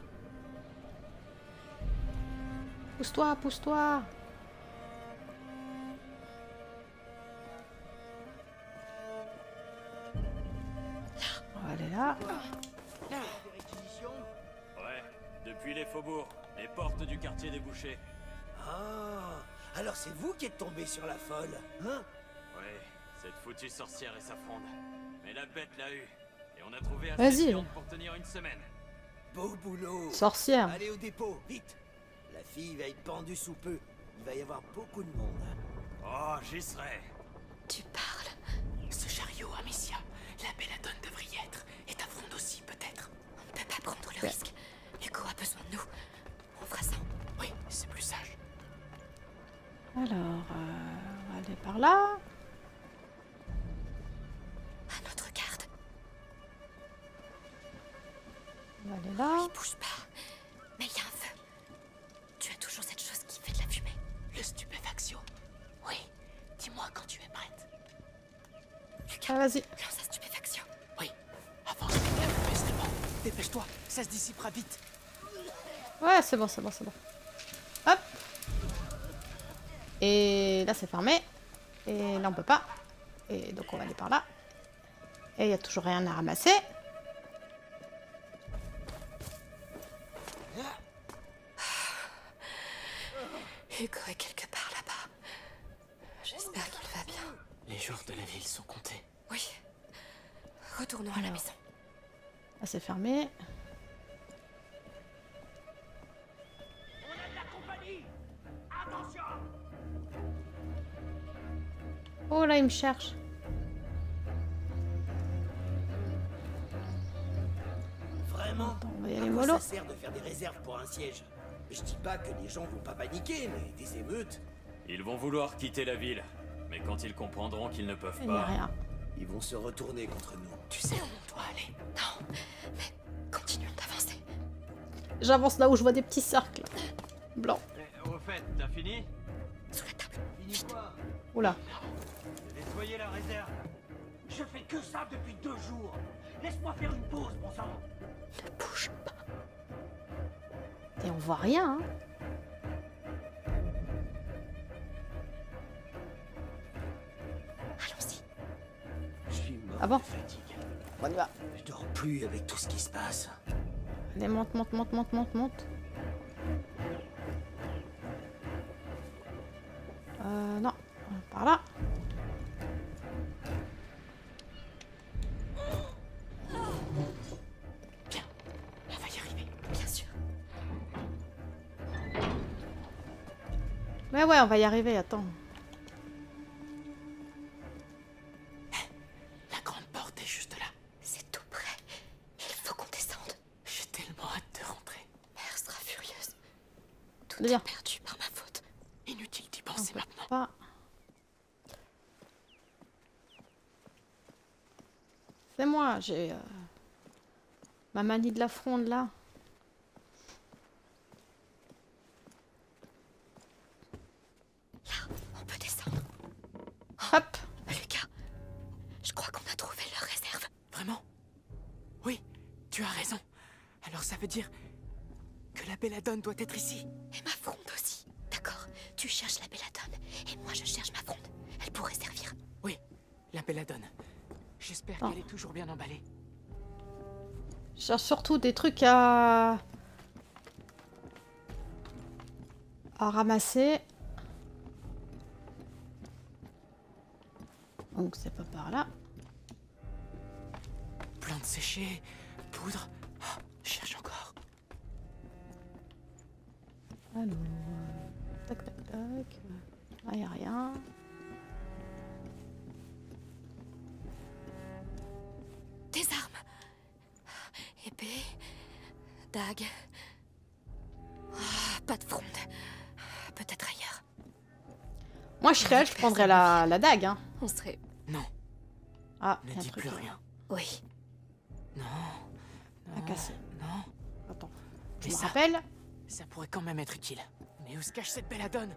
A: Pousse-toi, pousse-toi. On va aller là.
F: Des réquisitions?
H: Ouais, depuis les faubourgs, les portes du quartier débouchées.
F: Ah, alors c'est vous qui êtes tombé sur la folle, hein?
H: Ouais, cette foutue sorcière et sa fronde. Mais la bête l'a eu. Et on a trouvé
A: Vas-y.
H: assez de viande pour tenir une semaine.
F: Beau boulot.
A: Sorcière.
F: Allez au dépôt, vite. La fille va être pendue sous peu. Il va y avoir beaucoup de monde.
H: Oh, j'y serai.
D: Tu parles.
C: Ce chariot, Amicia. La belladone devrait y être. Et ta fronde aussi, peut-être.
D: On ne peut pas prendre le risque. Hugo a besoin de nous. On fera ça.
C: Oui, c'est plus sage.
A: Alors, on va aller par là.
D: À notre garde.
A: On va aller là.
D: Il bouge pas. Mais il y a un feu. Tu as toujours cette chose qui fait de la fumée.
C: Le stupéfaction. Oui, dis-moi quand tu es prête.
A: Ah, vas-y.
D: Lance la stupéfaction.
C: Oui, avance manifestement. Dépêche-toi, ça se dissipera vite.
A: Ouais, c'est bon, c'est bon, c'est bon. Hop. Et là, c'est fermé. Et là, on peut pas. Et donc, on va aller par là. Et il n'y a toujours rien à ramasser.
D: Hugo est quelque part là-bas. J'espère qu'il va bien.
C: Les jours de la ville sont comptés.
D: Oui. Retournons à la maison.
A: Là, c'est fermé.
E: On a de la compagnie! Attention!
A: Oh, là, il me cherche.
F: Vraiment?
A: Attends, on va y aller
F: À quoi
A: mollo.
F: ça sert de faire des réserves pour un siège? Je dis pas que les gens vont pas paniquer, mais des émeutes,
H: Ils vont vouloir quitter la ville. Mais quand ils comprendront qu'ils ne peuvent
A: Il n'y a
H: pas...
A: rien.
F: ils vont se retourner contre nous.
C: Tu sais où on doit aller.
D: Non, mais continuons d'avancer.
A: J'avance là où je vois des petits cercles blancs.
H: Au fait, t'as fini?
D: Sous la table.
F: Fini quoi?
A: Oula.
H: Nettoyer la réserve.
E: Je fais que ça depuis 2 jours. Laisse-moi faire une pause, bon sang.
D: Ne bouge pas.
A: Et on voit rien, hein.
D: Allons-y.
F: Je suis mort
A: Ah bon?
F: de fatigue.
A: On y va.
F: Je dors plus avec tout ce qui se passe.
A: Allez, monte, monte, monte, monte, monte, monte. Non. Par là.
C: Bien, on va y arriver.
D: Bien sûr.
A: Ouais, ouais, on va y arriver, attends.
C: La grande porte est juste là.
D: C'est tout près. Il faut qu'on descende.
C: J'ai tellement hâte de rentrer.
D: Mère sera furieuse. Tout
A: Bien.
D: est perdu par ma faute.
C: Inutile d'y
A: On
C: penser
A: peut
C: maintenant.
A: pas. C'est moi, j'ai ma manie de la fronde là.
D: Là, on peut descendre.
A: Hop.
D: Lucas, je crois qu'on a trouvé leur réserve.
C: Vraiment? Oui, tu as raison. Alors ça veut dire que la belladone doit être ici.
D: Et ma fronde aussi. D'accord, tu cherches la belladone. Et moi, je cherche ma fronde. Elle pourrait servir.
C: Oui, la belladone. J'espère
A: Oh.
C: qu'elle est toujours bien emballée.
A: Je cherche surtout des trucs à ramasser. Donc c'est pas par là.
C: Plantes séchées, poudre. Oh, je cherche encore.
A: Alors, tac tac tac. Là y a rien.
D: Des armes. Épée. Dague. Ah, pas de fronde. Peut-être ailleurs.
A: Moi, je serais elle, je prendrais la dague. Hein.
D: On serait...
C: Non,
A: Ah,
C: ne
A: y a un
C: dis
A: truc
C: plus
A: là.
C: rien.
D: Oui.
C: Non,
A: À casser.
C: non.
A: Attends, je
C: Mais
A: me
C: ça-
A: rappelle.
C: Ça pourrait quand même être utile. Mais où se cache cette belladone?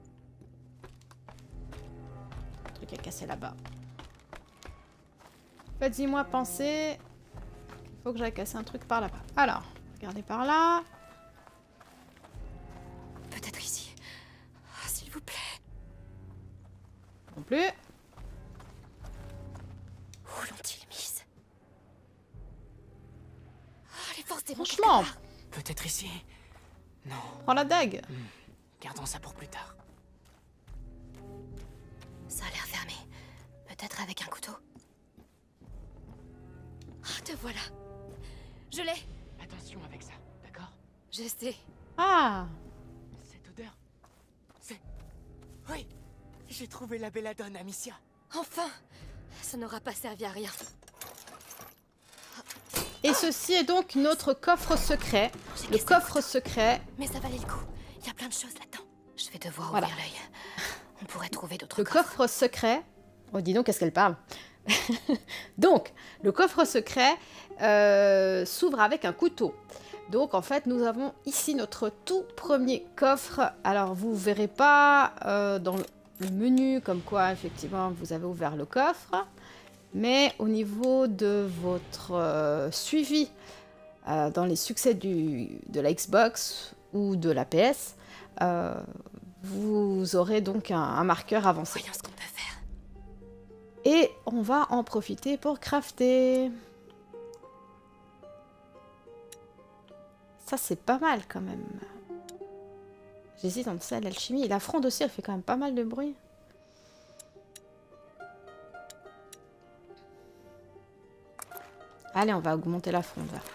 A: Un truc à casser là-bas. Faites-y-moi penser. Il faut que j'aille casser un truc par là-bas. Alors, regardez par là.
D: Peut-être ici. Ah, s'il vous plaît.
A: Non plus.
D: Où l'ont-ils mise? Ah, les forces des
A: Franchement,
C: Peut-être ici? Non,
A: prends la dague.
C: gardons ça pour plus tard.
D: Ça a l'air fermé. Peut-être avec un couteau. Ah, te voilà. Je l'ai.
C: Attention avec ça, d'accord?
D: Je sais.
A: Ah,
C: Cette odeur... C'est... Oui! J'ai trouvé la belladone, Amicia.
D: Enfin. Ça n'aura pas servi à rien.
A: et ceci est donc notre coffre secret.
D: J'ai
A: Le
D: cassé
A: coffre secret.
D: Mais ça valait le coup. Il y a plein de choses là-dedans. Je vais devoir
A: Voilà.
D: ouvrir l'œil. On pourrait trouver d'autres
A: Le
D: coffres.
A: coffre secret. Oh, dis donc, qu'est-ce qu'elle parle? Donc, le coffre secret s'ouvre avec un couteau. Donc, en fait, nous avons ici notre tout premier coffre. Alors, vous ne verrez pas dans le menu comme quoi, effectivement, vous avez ouvert le coffre. Mais au niveau de votre suivi dans les succès de la Xbox ou de la PS, vous aurez donc un marqueur avancé.
D: Voyons ce qu'on peut faire.
A: Et on va en profiter pour crafter. Ça, c'est pas mal quand même. J'hésite entre ça et l'alchimie. Et la fronde aussi, elle fait quand même pas mal de bruit. Allez, on va augmenter la fronde. Là.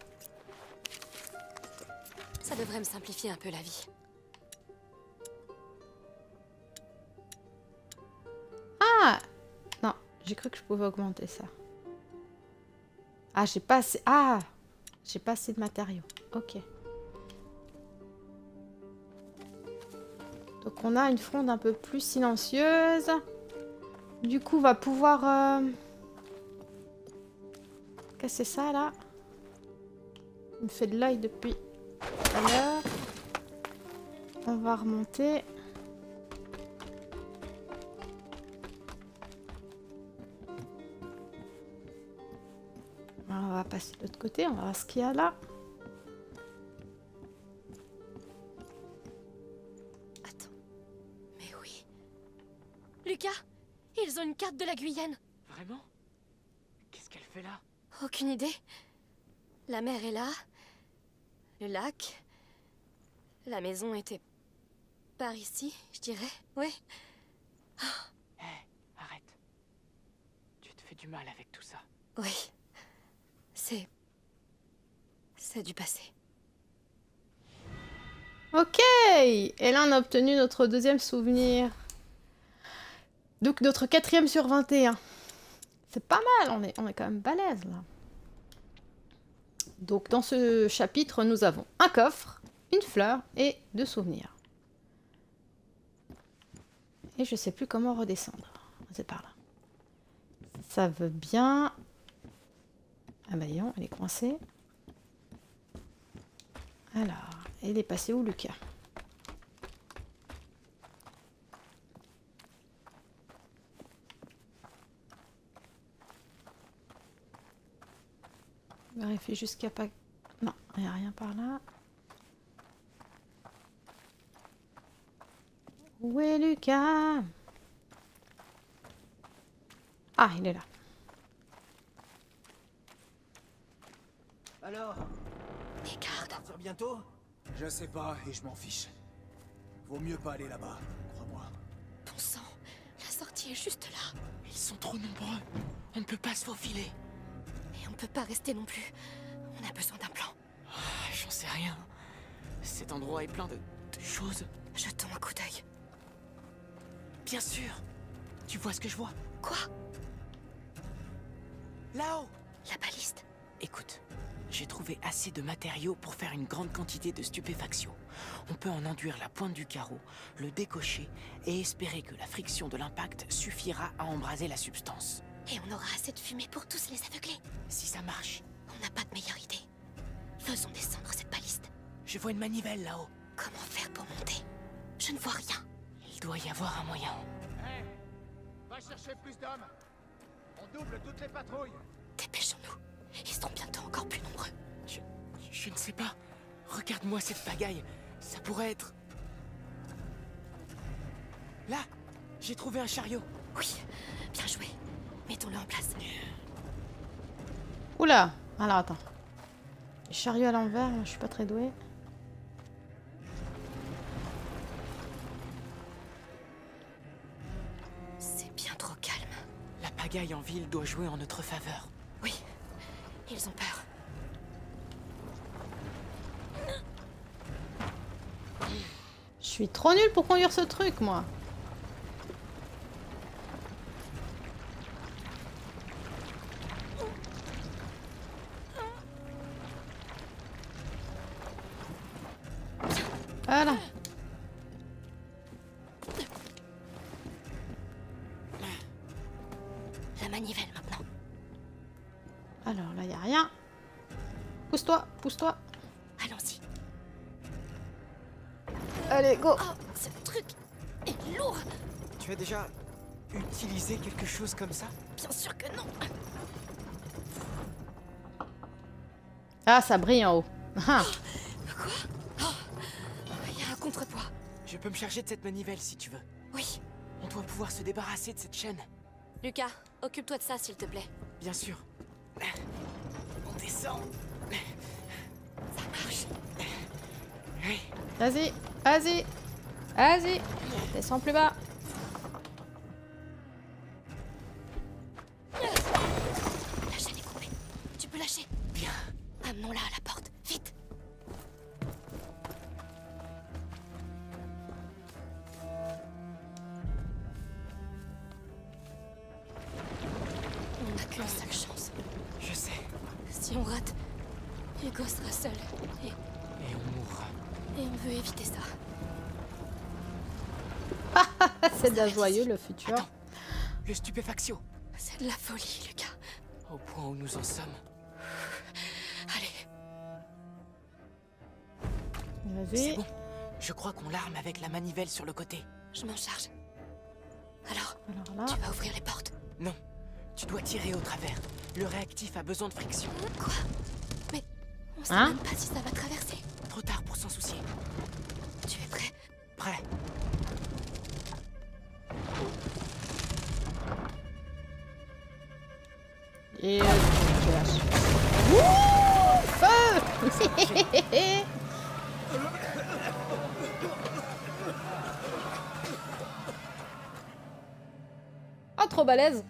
D: Ça devrait me simplifier un peu la vie.
A: Ah! Non, j'ai cru que je pouvais augmenter ça. Ah, j'ai pas assez... Ah! J'ai pas assez de matériaux. Ok. Donc on a une fronde un peu plus silencieuse. Du coup, on va pouvoir... casser ça, là. Il me fait de l'œil depuis tout à l'heure. On va remonter. Alors, on va passer de l'autre côté, on va voir ce qu'il y a là.
D: Attends. Mais oui. Lucas, ils ont une carte de la Guyane.
C: Vraiment? Qu'est-ce qu'elle fait là?
D: Aucune idée. La mer est là. Le lac. La maison était par ici, je dirais. Oui.
C: Hé, arrête. Tu te fais du mal avec tout ça.
D: Oui. C'est du passé.
A: Ok! Et là, on a obtenu notre deuxième souvenir. Donc, notre 4e sur 21. C'est pas mal, on est quand même balèze, là. Donc, dans ce chapitre, nous avons un coffre, une fleur et 2 souvenirs. Et je sais plus comment redescendre. C'est par là. Ça veut bien... Ah bah non, elle est coincée. Alors, elle est passée où, Lucas? Vérifie jusqu'à pas... Non, il n'y a rien par là. Où est Lucas? Ah, il est là.
F: Alors,
D: Des gardes.
F: partir bientôt?
G: Je sais pas et je m'en fiche. Vaut mieux pas aller là-bas, crois-moi.
D: Bon sang, la sortie est juste là.
C: Ils sont trop nombreux. On ne peut pas se faufiler.
D: Et on peut pas rester non plus. On a besoin d'un plan.
C: Ah, j'en sais rien. Cet endroit est plein de choses.
D: Jetons un coup d'œil.
C: Bien sûr. Tu vois ce que je vois?
D: Quoi?
C: Là-haut.
D: La baliste.
C: Écoute, J'ai trouvé assez de matériaux pour faire une grande quantité de stupéfaction. On peut en enduire la pointe du carreau, le décocher et espérer que la friction de l'impact suffira à embraser la substance.
D: Et on aura assez de fumée pour tous les aveugler.
C: Si ça marche,
D: On n'a pas de meilleure idée. Faisons descendre cette baliste.
C: je vois une manivelle là-haut.
D: Comment faire pour monter? Je ne vois rien.
C: Il doit y avoir un moyen.
G: Hé, va chercher plus d'hommes. On double toutes les patrouilles.
D: Dépêchons-nous. Ils seront bientôt encore plus nombreux.
C: Je ne sais pas. Regarde-moi cette pagaille. Ça pourrait être... Là, j'ai trouvé un chariot.
D: Oui, bien joué. Mettons-le en place.
A: Oula. Alors attends. Chariot à l'envers, je suis pas très douée.
D: C'est bien trop calme.
C: La pagaille en ville doit jouer en notre faveur.
D: Oui, ils ont peur.
A: Je suis trop nulle pour conduire ce truc, moi. Voilà.
D: La manivelle maintenant.
A: Alors là, y a rien. Pousse-toi, pousse-toi.
D: Allons-y.
A: Allez, go.
D: Oh, ce truc est lourd.
C: Tu as déjà utilisé quelque chose comme ça?
D: Bien sûr que non.
A: Ah, ça brille en haut. Ah.
D: Quoi? Oh, il y a un contrepoids.
C: Je peux me charger de cette manivelle si tu veux.
D: Oui.
C: On doit pouvoir se débarrasser de cette chaîne.
D: Lucas, occupe-toi de ça, s'il te plaît.
C: Bien sûr. On descend.
D: Ça marche.
C: Oui.
A: Vas-y, vas-y. Vas-y. Descends plus bas.
D: La chaîne est coupée. Tu peux lâcher.
C: Bien.
D: Amenons-la à la porte. Vite. On n'a qu'une seule chance.
C: Je sais.
D: Si on rate, Hugo sera seul.
C: Et on mourra.
D: Et on veut éviter ça.
A: C'est déjà joyeux, le futur.
C: Attends. Le stupéfaction.
D: C'est de la folie, Lucas.
C: Au point où nous en sommes.
D: Allez.
C: C'est
A: Vas-y.
C: bon. Je crois qu'on l'arme avec la manivelle sur le côté.
D: Je m'en charge. Alors,
A: Alors là.
D: tu vas ouvrir les portes.
C: Non. Tu dois tirer au travers. Le réactif a besoin de friction.
D: Quoi? Mais on sait
A: Hein?
D: même pas si ça va traverser.
C: Trop tard pour s'en soucier.
D: Tu es prêt?
C: Prêt.
A: Et je lâche. Ouh, feu. Oh, trop balèze.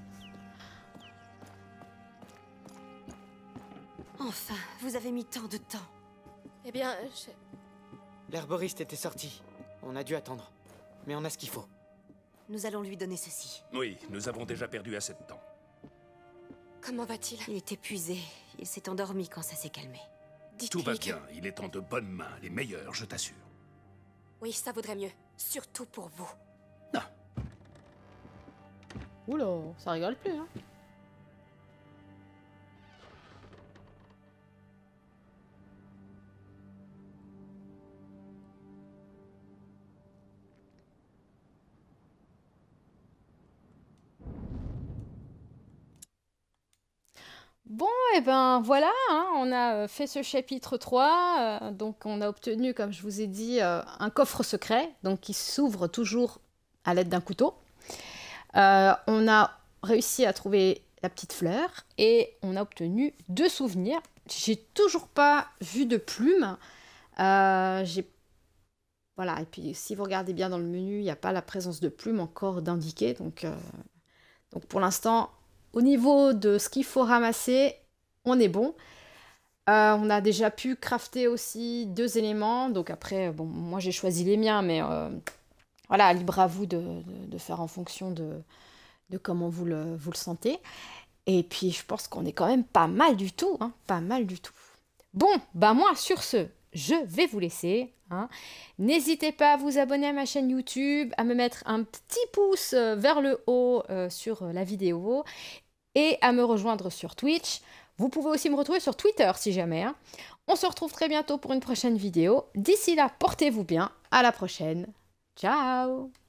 B: Enfin, vous avez mis tant de temps.
D: Eh bien,
C: L'herboriste était sorti. On a dû attendre. Mais on a ce qu'il faut.
B: Nous allons lui donner ceci.
E: Oui, nous avons déjà perdu assez de temps.
D: comment va-t-il?
B: Il est épuisé. Il s'est endormi quand ça s'est calmé.
E: Tout va
D: Dites-lui que...
E: bien, il est en de bonnes mains, les meilleures, je t'assure.
D: Oui, ça vaudrait mieux. Surtout pour vous.
E: Ah,
A: Oula, ça rigole plus, hein. Bon, et ben voilà, hein, on a fait ce chapitre 3, donc on a obtenu, comme je vous ai dit, un coffre secret, donc qui s'ouvre toujours à l'aide d'un couteau. On a réussi à trouver la petite fleur et on a obtenu 2 souvenirs. J'ai toujours pas vu de plume. Voilà, et puis si vous regardez bien dans le menu, il n'y a pas la présence de plume encore d'indiquer, donc pour l'instant... Au niveau de ce qu'il faut ramasser, on est bon. On a déjà pu crafter aussi 2 éléments. Donc après, bon, moi j'ai choisi les miens, mais voilà, libre à vous de faire en fonction de comment vous le sentez. Et puis je pense qu'on est quand même pas mal du tout, hein, pas mal du tout. Bon, bah moi, sur ce, je vais vous laisser. Hein. N'hésitez pas à vous abonner à ma chaîne YouTube, à me mettre un petit pouce vers le haut sur la vidéo et à me rejoindre sur Twitch. Vous pouvez aussi me retrouver sur Twitter si jamais. Hein. On se retrouve très bientôt pour une prochaine vidéo. D'ici là, portez-vous bien. À la prochaine. Ciao!